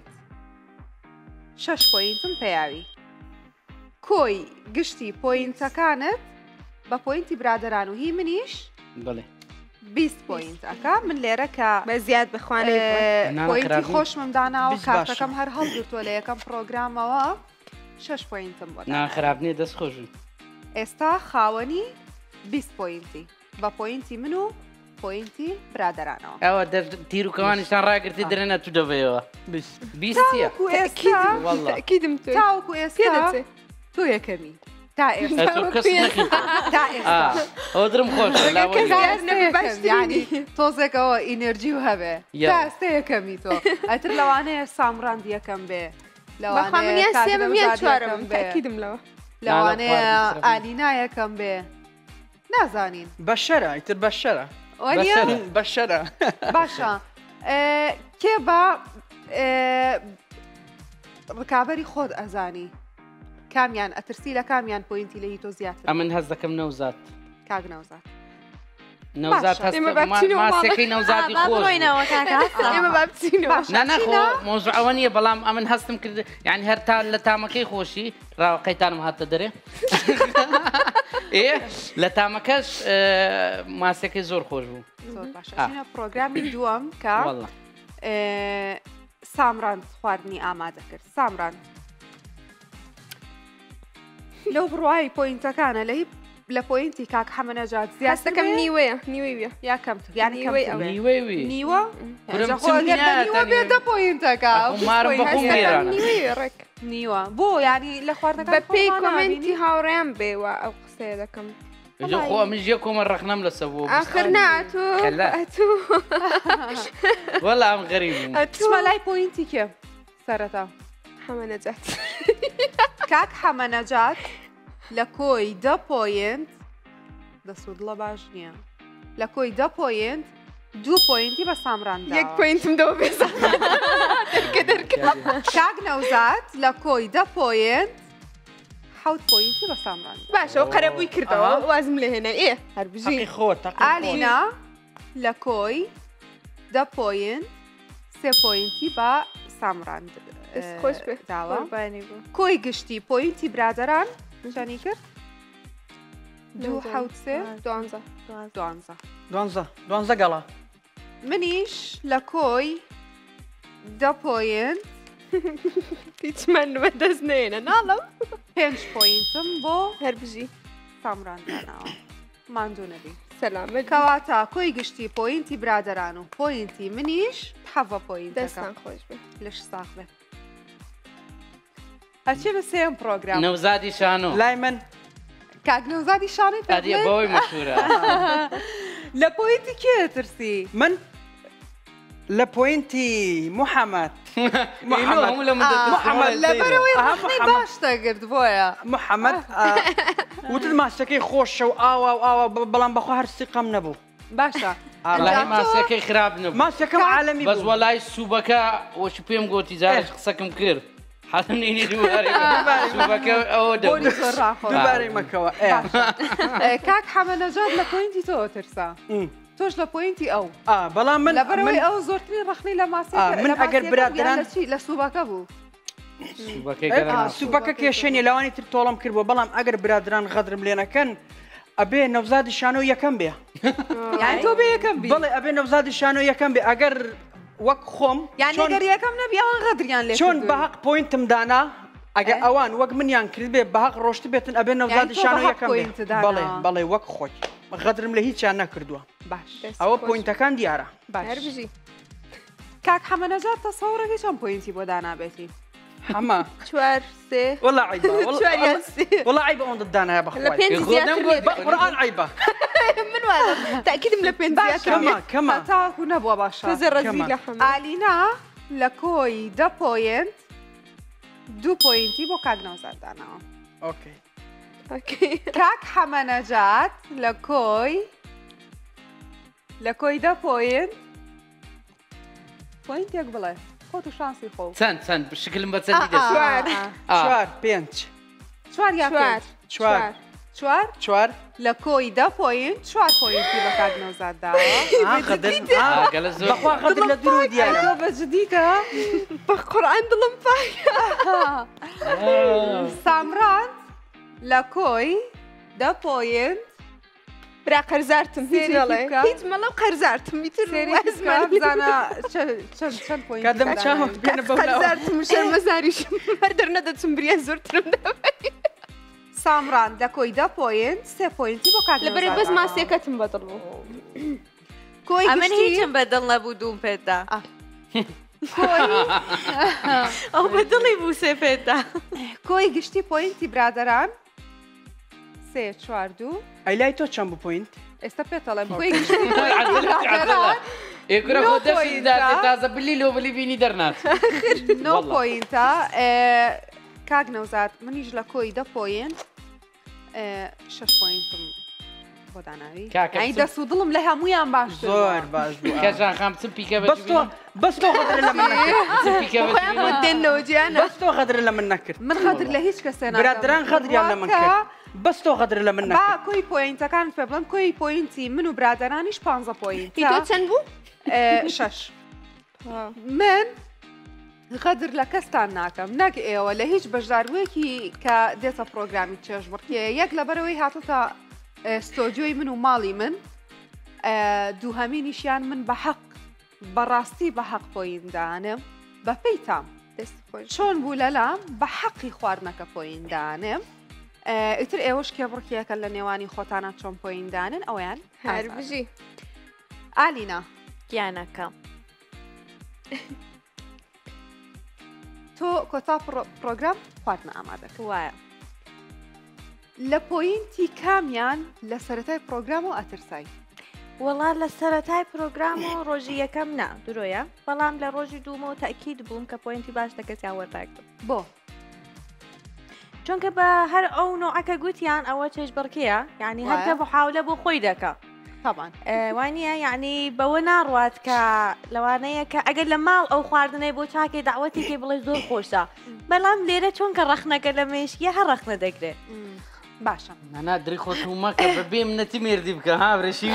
6 پۆینتم پێیاوی کۆی گشتی پۆینتەکانت بە پۆینتی برادەران و هی منیش 20 پۆینتەکە من لێرە کە بە زیاد بخوانێت پۆینتی خۆشمم داناوە کارتەکەم هەر هەڵگرتووە لە یەکەم پرۆگرامەوە 6 پۆینتم بۆ ناخراپ نییە دەست خۆشن ئێستا خاوەنی 20 پۆینتی بە پۆینتی من و پۆینتی برادەرانەوە ئەوە تیر و کەوانیشتان ڕاگرتی درێنە تو دەبێەوە تاکیدم تاوەکو ئێستا تۆ یەکەمی تا ئەو درم خۆش ینی تۆزێکەوە ئینەرجی و هەبێ تا ئێستا یەکەمی تۆ ئەتر لەوانەیە سامڕاند یەکەم بێ لەوانەیەکیدم لەوە لەوانەیە ئالینا یەکەم بێ نازانین بەشەرە ئیتر بەشەرە بەشەرە باشە کێ بە ڕکابەری خۆت ئەزانی کامیان ئەترسی لە کامیان پۆینتی لە هی تۆ زیاتر ئەمن هەز دەکەم نەوزات کاک نەوزات ماسەکەی نەوزاتی خۆڕۆینەوە ئێمە بچینەوە نەخۆ مۆزوع ئەوە نییە بەڵام ئەمن هەستم کرد یعنی هەرتا لە تامەکەی خۆشی ڕاوەقەیتانم هاتە دەرێ لە تامەکەش ماسەکەی زۆر خۆش بوو پرۆگرامی دووەم کە سامڕاند خواردنی ئامادە کرد سامڕاند لەو بڕوای پۆینتەکانە لە پۆینتی کاک حەمەنەجات زیاتەکەم نیوەیە یا کەمتر یانی نیوە بێتە پۆینتەکە نیوە بۆ ینی لە خواردنەکە بە پێی کۆمنتی هاوڕێیان بێوە ئەو قسەیە دەکەم خۆ منژ یە کۆمە ڕەخنەم لە سەبوو آخر ناتۆ وەڵام غەریب چمە لای پۆینتی کێ سەرەتا حەمەنەجات کاک حەمەنەجات لە کۆی 10 پۆینت دەسوودڵە باش نییە لە کۆی 10 پۆینت 2 پۆینتی بە سامراندا 1 پۆینتم دەوە بێزە کاک نەوزات لە کۆی 10 پۆینت 7 پۆینتی بە سامران باشەوە قەرەبووی کردەوە وازم لێ هێنا هەربژی ئالینا لە کۆی 10 پۆینت 3 پۆینتی بە سامران داوە کۆی گشتی پۆینتی برادەران چەنی کرد 12 گەڵا منیش لە کۆی 10 پۆینت هیچمان بەدەست نێنە ناڵم 5 پۆینتم بۆ هەربژی سامران داناوە ماندوو نەبی سەلامت کەواتە کۆی گشتی پۆینتی برادەران و پۆینتی منیش 7 پۆینت دەستان خۆش بێ لەش ساق بێ هەرچی بە سێم پرۆگرام نەوزادی شانۆ لای من کاک نەوزادی شانەی ئەدیە بەوەی مەشهورە لە پۆینتی کێ ترسی من لە پۆینتی محەممەد لەبەرەوەی ڕخنەی باش دەگرت بۆیە محەممەد وتت ماسەکەی خۆشە و ئاوا بەڵام بەخۆ هەرسی قەم نەبوو باشە ماسەکەی خراپ نەبوو ماسەکەم عالەمی بەس وەلای سووبەکە وەش پێم گوتی جارش قسەکەم کرد حەزمنی دووبارەی مەکەوە کاک حەمەنەجات لە پۆینتی تۆ ترسا تۆش لە پۆینتی ئەو بەڵام من لەبەرەوەی ئەو زۆرترین ڕخنەی لە ماسێ من ئەگەر برادران لە سووبەکە بوو سووبەکە کێشێنی لەوانی تر تۆڵم کردبوو بەڵام ئەگەر برادران غەدرم لێ نەکەن ئەبێ نەوزادی شانۆ یەکەم بێ تۆ بێ یەکەم بێ بڵێ ئەبێ نەوزادی شانۆ یەکەم بێ ئەگەر وەک خۆم یانگەر یەکەم نەبی ئەوان غەدریان لێ چۆن بەحەق پۆینتم دانا ئەگە ئەوان وەک منیان کرد بێ بەحەق ڕۆشت بێتن ئەبێ نەوزادی شانۆ یەکەم بڵێ بەڵێ وەک خۆی غەدرم لە هیچیان نەکردووە باش ئەوە پۆینتەکان دیارە هەربژی کاک حەمەنەجات تەسەوڕێکی چەند پۆینتی بۆ دانابێتی هەما 4 3 وەڵا عیبە وەڵا عیبە ئەوەندە دانایە بەخوای قورئان عیبە من وازم تأكيد من لبين كما تاكو نبوة باشا آلينا لكوي 10 بوينت 2 بوينتي بو كاك نوزاد دانا اوكي كاك حەمەنەجات لكوي 10 بوينت بوينتيك بڵێ خۆت و شانسی خۆ چەند بشکلم بە چەندی چوار پێنج چوار یا چوار لە کۆی 10 پۆینت 4 پۆینتی بە کاک نەوزاد داوە بەخوا غەدر لە دوور و دیارە تۆ بەجدیتە بە قورئان دڵم پایە سامران لە کۆی 10 پۆینت برا قەرزارتم هیچ مەڵەو قەرزارتم چەند پۆینت کادەم چاوت بێنە بەو قەرزارتم شەرمەزاریشم هەر دەرنەدەچم بریە زۆرترم دەبێت سامران لە کۆی 10 پۆینت 3 پۆینتی بۆ کاک لەبەرێ بەس ماسیەکەتم بەدڵ بوو کۆی من هیچم بەدڵ نەبوو دووم پێدا ئەو بەدڵی بوو سێ پێدا کۆی گشتی پۆینتی برادەران 3 4 2 ئەی لای تۆ چەند بوو پۆینت ئێستا پێتەڵێم کۆی گشتی تازە بلی لۆ بلی بینی دەرنات 9 پۆینتە کاک نەوزاد منیش لە کۆی 10 پۆینت 6 پۆینتم بۆ داناوی ئەی دەست و دڵم لە هەموویان باش زۆر باش بوو کەژان خام چ پیکە بەس تۆ غەدر لە من نەکرد بەس تۆ غەدر لە من نەکرد من غەدر لە هیچ کەسێ ناکەم برادران غەدریان لە من کرد بەس تۆ غەدر لە من نەکرد با کۆی پۆینتەکان پێ بڵم کۆی پۆینتی من و برادرانیش 15 پۆینت تۆ چەند بوو 6 من غەدر لە کەستان ناکەم نەک ئێوە لە هیچ بەشداروەیەکی کە دێتە پرۆگرامی چێژبڕکێ یەک لەبەرەوەی هاتوتە ستۆدیۆی من و ماڵی من دووهەمینیشیان من بە حەق بەڕاستی بە حەق پۆیندانم بە پێی تام چۆن بوو لەلام بە حەقی خواردنەکە پۆیندانم ئیتر ئێوەش کێبڕکیەکە لە نێوانی خۆتانە چۆن پۆیندانن ئەویان هەربژی ئالینا گیانەکە تۆ کۆتا پرۆگرام خواردنە ئامادەکە وایە لە پۆینتی کامیان لە سەرەتای پرۆگرام و ئەترسایی وەڵا لە سەرەتای پرۆگرام و ڕۆژی یەکەم نا درۆیە بەڵام لە ڕۆژی دوومە و تاکید بووم کە پۆینتی باش لە کەسیان وەرداگرم بۆ چونکە بە هەر ئەو نوعەکە گوتیان ئەوە چێژبڕکەیە یعنی هەرکە بۆ حاولە بۆ خۆی دەکە طبعاً وانە یعنی بەوە ناڕوات کە لەوانەیە کە ئەگەر لە ماڵ ئەو خواردنەی بۆ چاکێ داوەتی کێ بڵێ زۆر خۆشە بەڵام لێرە چۆنکە ڕەخنەکە لە مێشکیە هەر ڕەخنە دەگرێت باشە نانا دری خۆتومەکە بەبێ منەتی مێردی بکە ها برێشی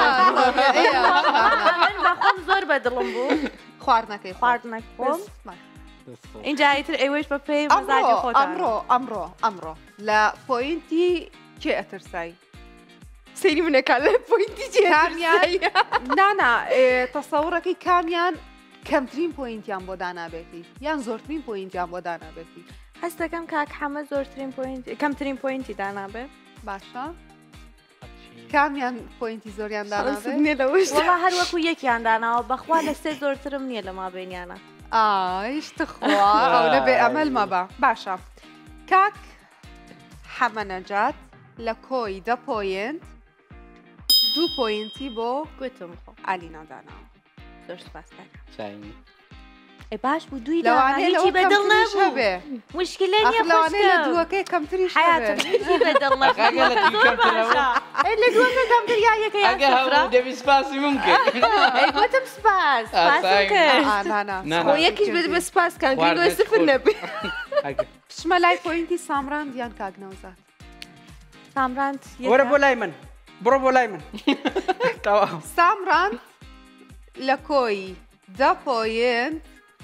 بەخۆم زۆر بەدڵم بوو خواردنەکەی خواردنەک خۆم اینجا ئیتر ئێوەش بە پێی ئەمڕۆ لە پۆینتی کێ ئەترسایی سەیری منەکە لە پۆینتی نانا تەسەوڕەکەی کامیان کەمترین پۆینتیان بۆ دانابێتی یان زۆرترین پۆینتیان بۆ دانابێتی هەست دەکەم کاک حەمە زۆرترین پۆینتی کەمترین پۆینتی دانابێت باشە کامیان پۆینتی زۆریان دانابێت وەڵا هەر وەکو یەکیان داناوە بەخوا لە سێ زۆرترم نییە لە مابینیانە ئایشتخوا ئەو لە بێ ئەمەلمە بە باشە کاک حەمە نەجات لە کۆی 10 پۆینت 2 پۆینتی بۆ گوتم خۆ ئالینا داناوە زۆر سپاس کاکە چاینی باش بوو دوی هیچی بەدڵ نەبوو مشکلە نیە لە دووەکەی کەمتریش حیاتم هیچی بەدڵ نەبوو لە دووەکە کەمتر یا یەکە یا سفرە دەبی سپاسی ممکن گوتم سپاس سپاسم کرد خۆ یەکیش بێت بە سپاس کان گرنگۆی سفر نەبێ پشمە لای پۆینتی سامراند یان کاک نەوزات سامراند وەرە بۆ لای من بڕۆ بۆ لای من سامراند لە کۆی 10 پۆینت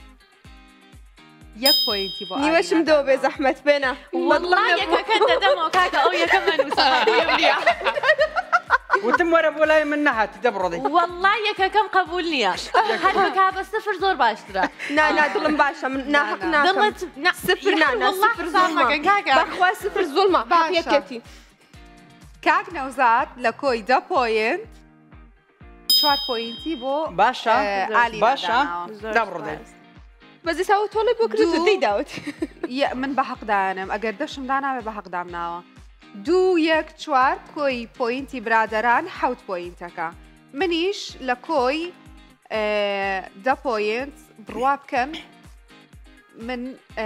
1 پۆینتی بۆ نیوەشم دۆ بێ زەحمەت بێنە وەڵڵا یەکەکە دەدەمەوە کاکە ئەو یەکە منووسە وتم وەرە بۆ لای من نەهاتی دەبڕۆدەی وەڵڵا یەکەکەم قبول نییە هەر بکا بە سفر زۆر باشترە نا دڵم باشە من ناحق ناکەم سفر نانا سفر زۆڵمە بەخوا سفر زۆڵمە یەکەتی کاک نەوزات لە کۆی 10 پۆینت 4 پۆینتی بۆ باشە باشە دەبڕۆدەی بەزی ساوە تۆڵی بۆ کرد دەی داوت من بە حەقدانم ئەگەر دەشم داناوێ بە حەقدام ناوە 2 1 4 کۆی پۆینتی برادەران 7 پۆینتەکە منیش لە کۆی 10 پۆینت بڕوا بکەن من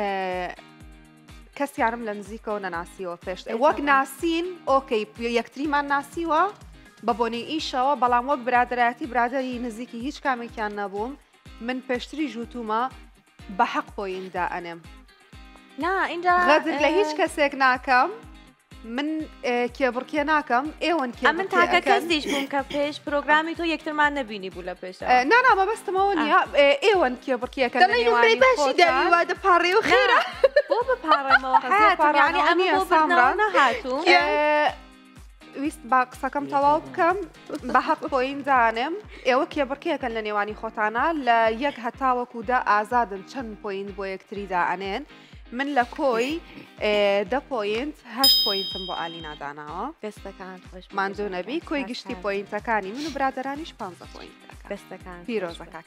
کەسیانم لە نزیکەوە نەناسیوە پێشت وەک ناسین ئۆکەی یەکتریمان ناسیوە بە بۆنەی ئیشەوە بەڵام وەک برادایەتی برادری نزیکی هیچ کامێکیان نەبووم من پێشتری ژووتومە بە حەق پۆیندا ئەنێم غەدر لە هیچ کەسێک ناکەم من کێبڕکێ ناکەم ئێوەن من تاکە کەس دیش بووم کە پێش پرۆگرامی تۆ یەکترمان نەبینی بوو لە پێش نانا مەبەستمەوە نییە ئێوەن کێبڕکیەکە باشی داویوا دەپاڕێ و خێرا بۆ بپاڕێمەوە حیاتانی ئەمە بۆ بردنەوە نەهاتوو ویست با قسەکەم تەواو بکەم بە حەق پۆین دانم ئێوە کێبڕکێکن لە نێوانی خۆتانە لە 1 هەتاوەکودا ئازادن چەند پۆین بۆ یەکتریدا ئەنێن من لە کۆی 10 پۆینت 8 پۆینتم بۆ ئالینا داناوە دەستەکان مانجۆ نەبی کۆی گشتی پۆینتەکانی من و برادەرانیش 15 پۆینت دەستەکان پیرۆزە کاک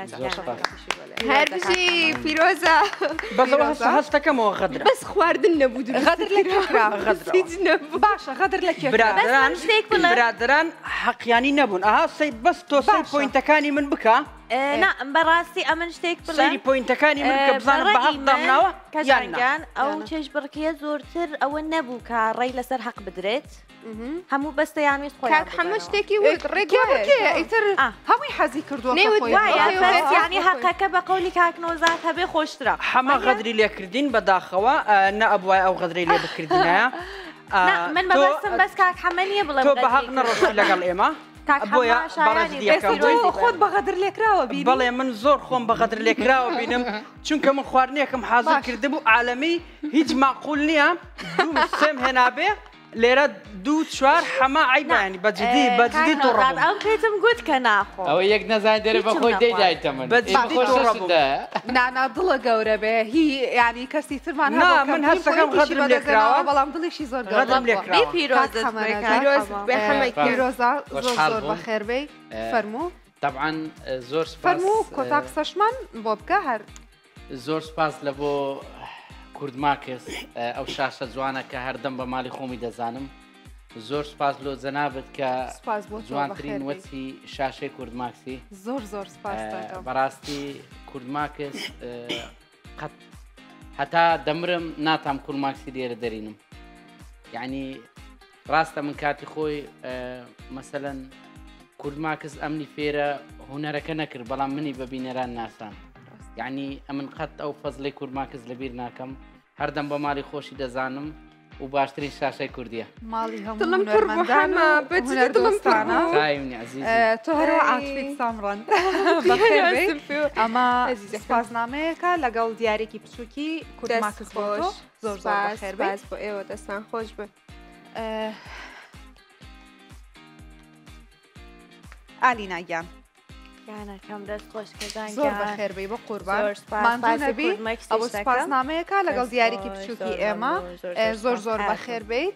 هەربژی پیرۆزە بەڵەوە هەستەکەمەوە غەدرە بەس خواردن نەبوو غەدر لە باشە غەدر لە برادران حەقیانی نەبوون ئاها بەس تۆ سەی پۆینتەکانی من بکە بەڕاستی ئەمن شتێک سەیری پۆینتەکانی من کە بزانم بە حەق دامناوە کەجانگیان ئەو چێژبڕکیە زۆرتر ئەوە نەبوو کە ڕێی لەسەر حەق بدرێت هەموو بەستەیان وێست خۆیان کات هەموو شتێکی ئیتر هەمووی حەزی کردووە ینی حەقەکە بە قەولی کاکنۆزات هەبێ خۆشترە هەمە غەدری لێکردین بەداخەوە نە ئەبووای ئەو غەدرەی لێ بکردینایە من بەبەستم بەس کاک حەمە نییە بڵێ تۆ بە حەق نەڕۆشی لەگەڵ ئێمە بۆیە خۆت بە غەدر لێکراوە بەڵێ من زۆر خۆم بە غەدر لێکراوە بینم چونکە من خواردنێکم حازر کردبوو عالەمی هیچ معقول نییە دوم سێم هێنابێ لێرە 2-4 حەما عیبانی بەجددی تووڕ ئەم پێتم گوت کە ناخۆ ئەوە یەک نەزان دەرە بە خۆی دەیدایتە من نانا دڵە گەورە بێ هی ینی کەسی ترمان من هەستەکەم غەدرم لێکراوە بەڵام دڵیشی زۆر پیرۆزە زۆر بەخێربەی فەرموو طبعا زۆر فەرموو کۆتا قسەشمان بۆ بکە هەر زۆر سپاس لە بۆ کورد ماکس ئەو شاشە جوانە کە هەردەم بە ماڵی خۆمی دەزانم زۆر سپاس لۆ جەنابەت کە جوانترین وەچی شاشەی کورد ماکسی زۆر سپاس بەڕاستی کورد ماکس قەت هەتا دەمرم ناتام کورد ماکسی لێرە دەرینم یعنی ڕاستە من کاتی خۆی مەسەلەن کورد ماکس ئەمنی فێرە هوەرەکە نەکرد بەڵام منی بە بینەران ناسان یعنی ئەمن قەت ئەو فەزڵی کورد ماکس لەبیر ناکەم هەردەم بە ماڵی خۆشی دەزانم و باشترین شاشەی کوردیە ماڵی هەموو تۆ هەرەوە عاتفیت سامڕەن ئەمە سپاسنامەیەکە لەگەڵ دیارێکی بچووکی کورد ماکس خۆش زۆر خێرباز بۆ ئێوە دەستان خۆش بێ ئالینا گیان یانەکەم دەست خۆشکەزان زۆر بەخێربەی بۆ قوربان ماندوونەبی ئەوە سپاسنامەیەکە لەگەڵ دیارێکی بچووکی ئێمە زۆر بەخێربەی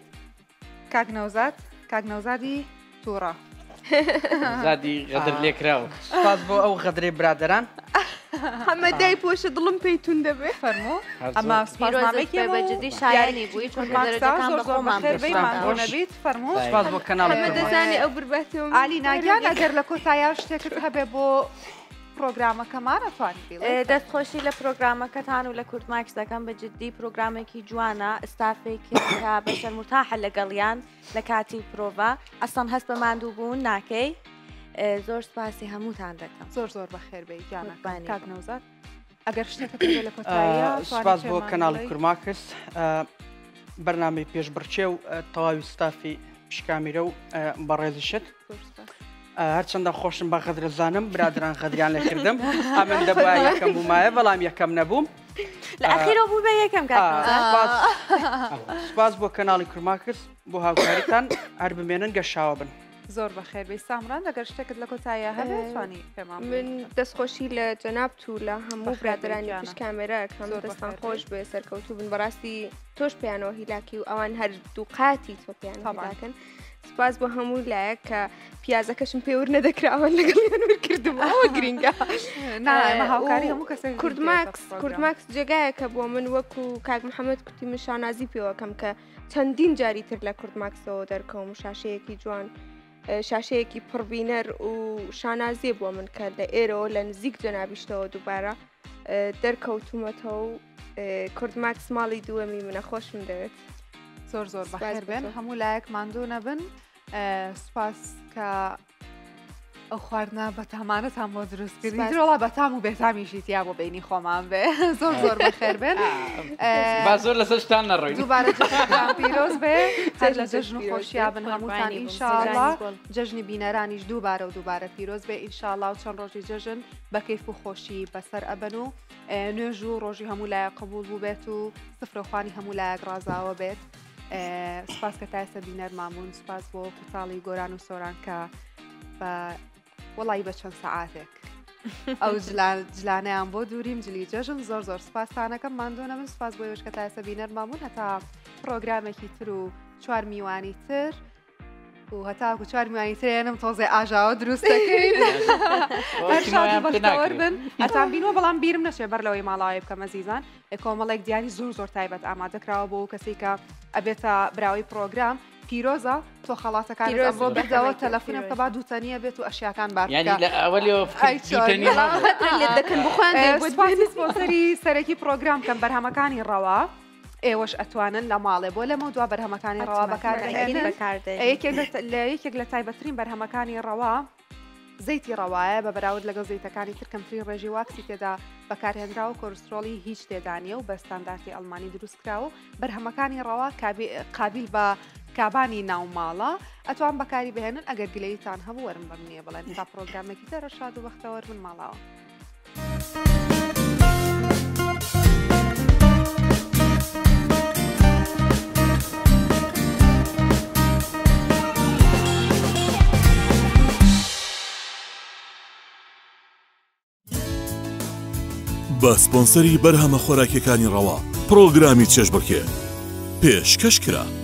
کاک نەوزادی تووڕە زادی غەدر لێکراوە سپاس بۆ ئەو غەدرەی برادەران هەمە دای پۆشە دڵم پێیتون دەبێ فەرموو ئەمە سپاسنامەیەکی بەجددی شایانی بووی چۆن زۆر بەخێربەی ماندوونەبیت فەرموو سپاس بۆ کەناڵ دەزانی ئەو بربەتەوە ئالی ناگیان ئەگەر لە کۆتاییا شتێکت هەبێ بۆ پرۆگرامەکەمان ئەتوانیت دەستخۆشی لە پرۆگرامەکەتان و لە کورد ماکس دەکەم بەجددی پرۆگرامێکی جوانە ئستافێکی کە بە شەرموتاحە لەگەڵیان لە کاتی پرۆڤا ئەستان هەست بە ماندوو بوون ناکەی زۆر سپاسی هەمووتان دەکەم زۆر بەخێربەی گیانەکان کاک نەوزاد ئەگەر شتێکت هەبێ لە کۆتاییا سپاس بۆ کەناڵی کورد ماکس بەرنامەی پێشبڕچێ و تەواوی ستافی پشکامیرە و بەڕێزیشت هەرچەندە خۆشم بە غەدرەزانم برادران غەدریان لێکردم ئەمن دەبووە یەکەم بوومایە بەڵام یەکەم نەبووم لە ئەخیرۆ بوو بە یەکەم سپاس بۆ کەناڵی کورد ماکس بۆ هاوکاریتان هەر بمێنن گەشاوە بن زۆر بەخێربەی سامران ئەگەر شتێکت لە کۆتاییا هەبێتوانی پێمان من دەستخۆشی لە جەنابت و لە هەموو برادرانی پشت کامێرەکەم دەستان خۆش بێ سەرکەوتوو بن بەڕاستی تۆش پێیانەوە هیلاکی و ئەوان هەردوو قاتی تۆ پێیانکەن سپاس بۆ هەموو لایەک کە پیازەکەشم پێور نەدەکراوە لەگەڵیان کردمەوە گرنگە هاوکاری هەموو کەس کورد ماکس جێگایەکە بۆ من وەکو کاک محەممەد کوتی من شانازی پێوەکەم کە چەندین جاری تر لە کورد ماکسەوە دەرکەوم شاشەیەکی جوان شاشەیەکی پڕبینەر و شانازیە بووە من کە لە ئێرەوە لە نزیک جەنابیشتەوە دووبارە دەرکەوتومەتەوە و کورد ماکس ماڵی دووەمی منە خۆشم دەوێت زۆر بەخێر بێن هەموو لایەک ماندوو نەبن سپاس کە ئەو خواردنە بەتامانەتان بۆ دروستکردی درۆڵا بەتام و بێتامیشی تیا بۆ بینی خۆمان بێ زۆر بەخێر بێن زۆر لەسەر شتان نەڕۆین دووبارە جەژنتان پیرۆز بێ هەر لە جەژن و خۆشییا بن هەمووتان ئینشاءڵڵا جەژنی بینەرانیش دووبارە پیرۆز بێ ئینشاءڵڵا و چەند ڕۆژی جەژن بە کەیف و خۆشی بەسەر ئەبن و نوێژ و ڕۆژی هەموو لایەک قبول بوو بێت و سفرەخوانی هەموو لایەک ڕازاوە بێت سپاس کە تایسە بینەر مامون سپاس بۆ کوتاڵی گۆران و سۆران کە بە وڵی بە چەند سەعاتێک ئەو جلانیان بۆ دووریم جلی جەژن زۆر سپاسانەکەم ماندوونە من سپاس بۆ ێوش کە تایسە بینەر مامون هەتا پرۆگرامێکی تر و 4 میوانی تر و هەتاکو 4 میوانی ترێنم تۆزێ ئاژاوە دروستەکەین بەختەوەر بن ئەتان بینەوە بەڵام بیرم نەچێ بەر لەوەی ماڵاوی بکەم ئەزیزان کۆمەڵێک دیاری زۆر تایبەت ئامادەکراوە بۆ کەسی کە ئەبێتە براوی پرۆگرام پیرۆزە تۆ خەڵاتەکان بۆ بدەوە تەلەفۆنە بکە با دووتەنیە بێت و ئەشیاکان بارکەسپۆنسەری سەرەکی پرۆگرام کەم بەرهەمەکانی ڕەوا ئێوەش ئەتوانن لە ماڵێ بۆ لەمە دوا بەرهەمەکانی ڕەوا یەکێک لە تایبەترین بەرهەمەکانی ڕەوا زەیتی ڕەوایە بە بەراورد لەگەڵ زەیتەکانی تر کەمترین ڕێژی واکسی تێدا بەکارهێنراوە کۆرسترۆلی هیچ تێدانیە و بە ستانداردی ئەڵمانی دروستکراوە بەرهەمەکانی ڕەوا قابل بە کابانی ناوماڵە ئەتوان بەکاری بهێنن ئەگەر گلەیتان هەبوو وەرم بەم نییە بڵێن تا پرۆگرامێکی تر ڕەشاد و بەختەوەر من ماڵاوە. بە سپۆنسەری بەرهەمە خۆراکیەکانی ڕەوا پرۆگرامی چێژبڕکێ پێشکەشکرا.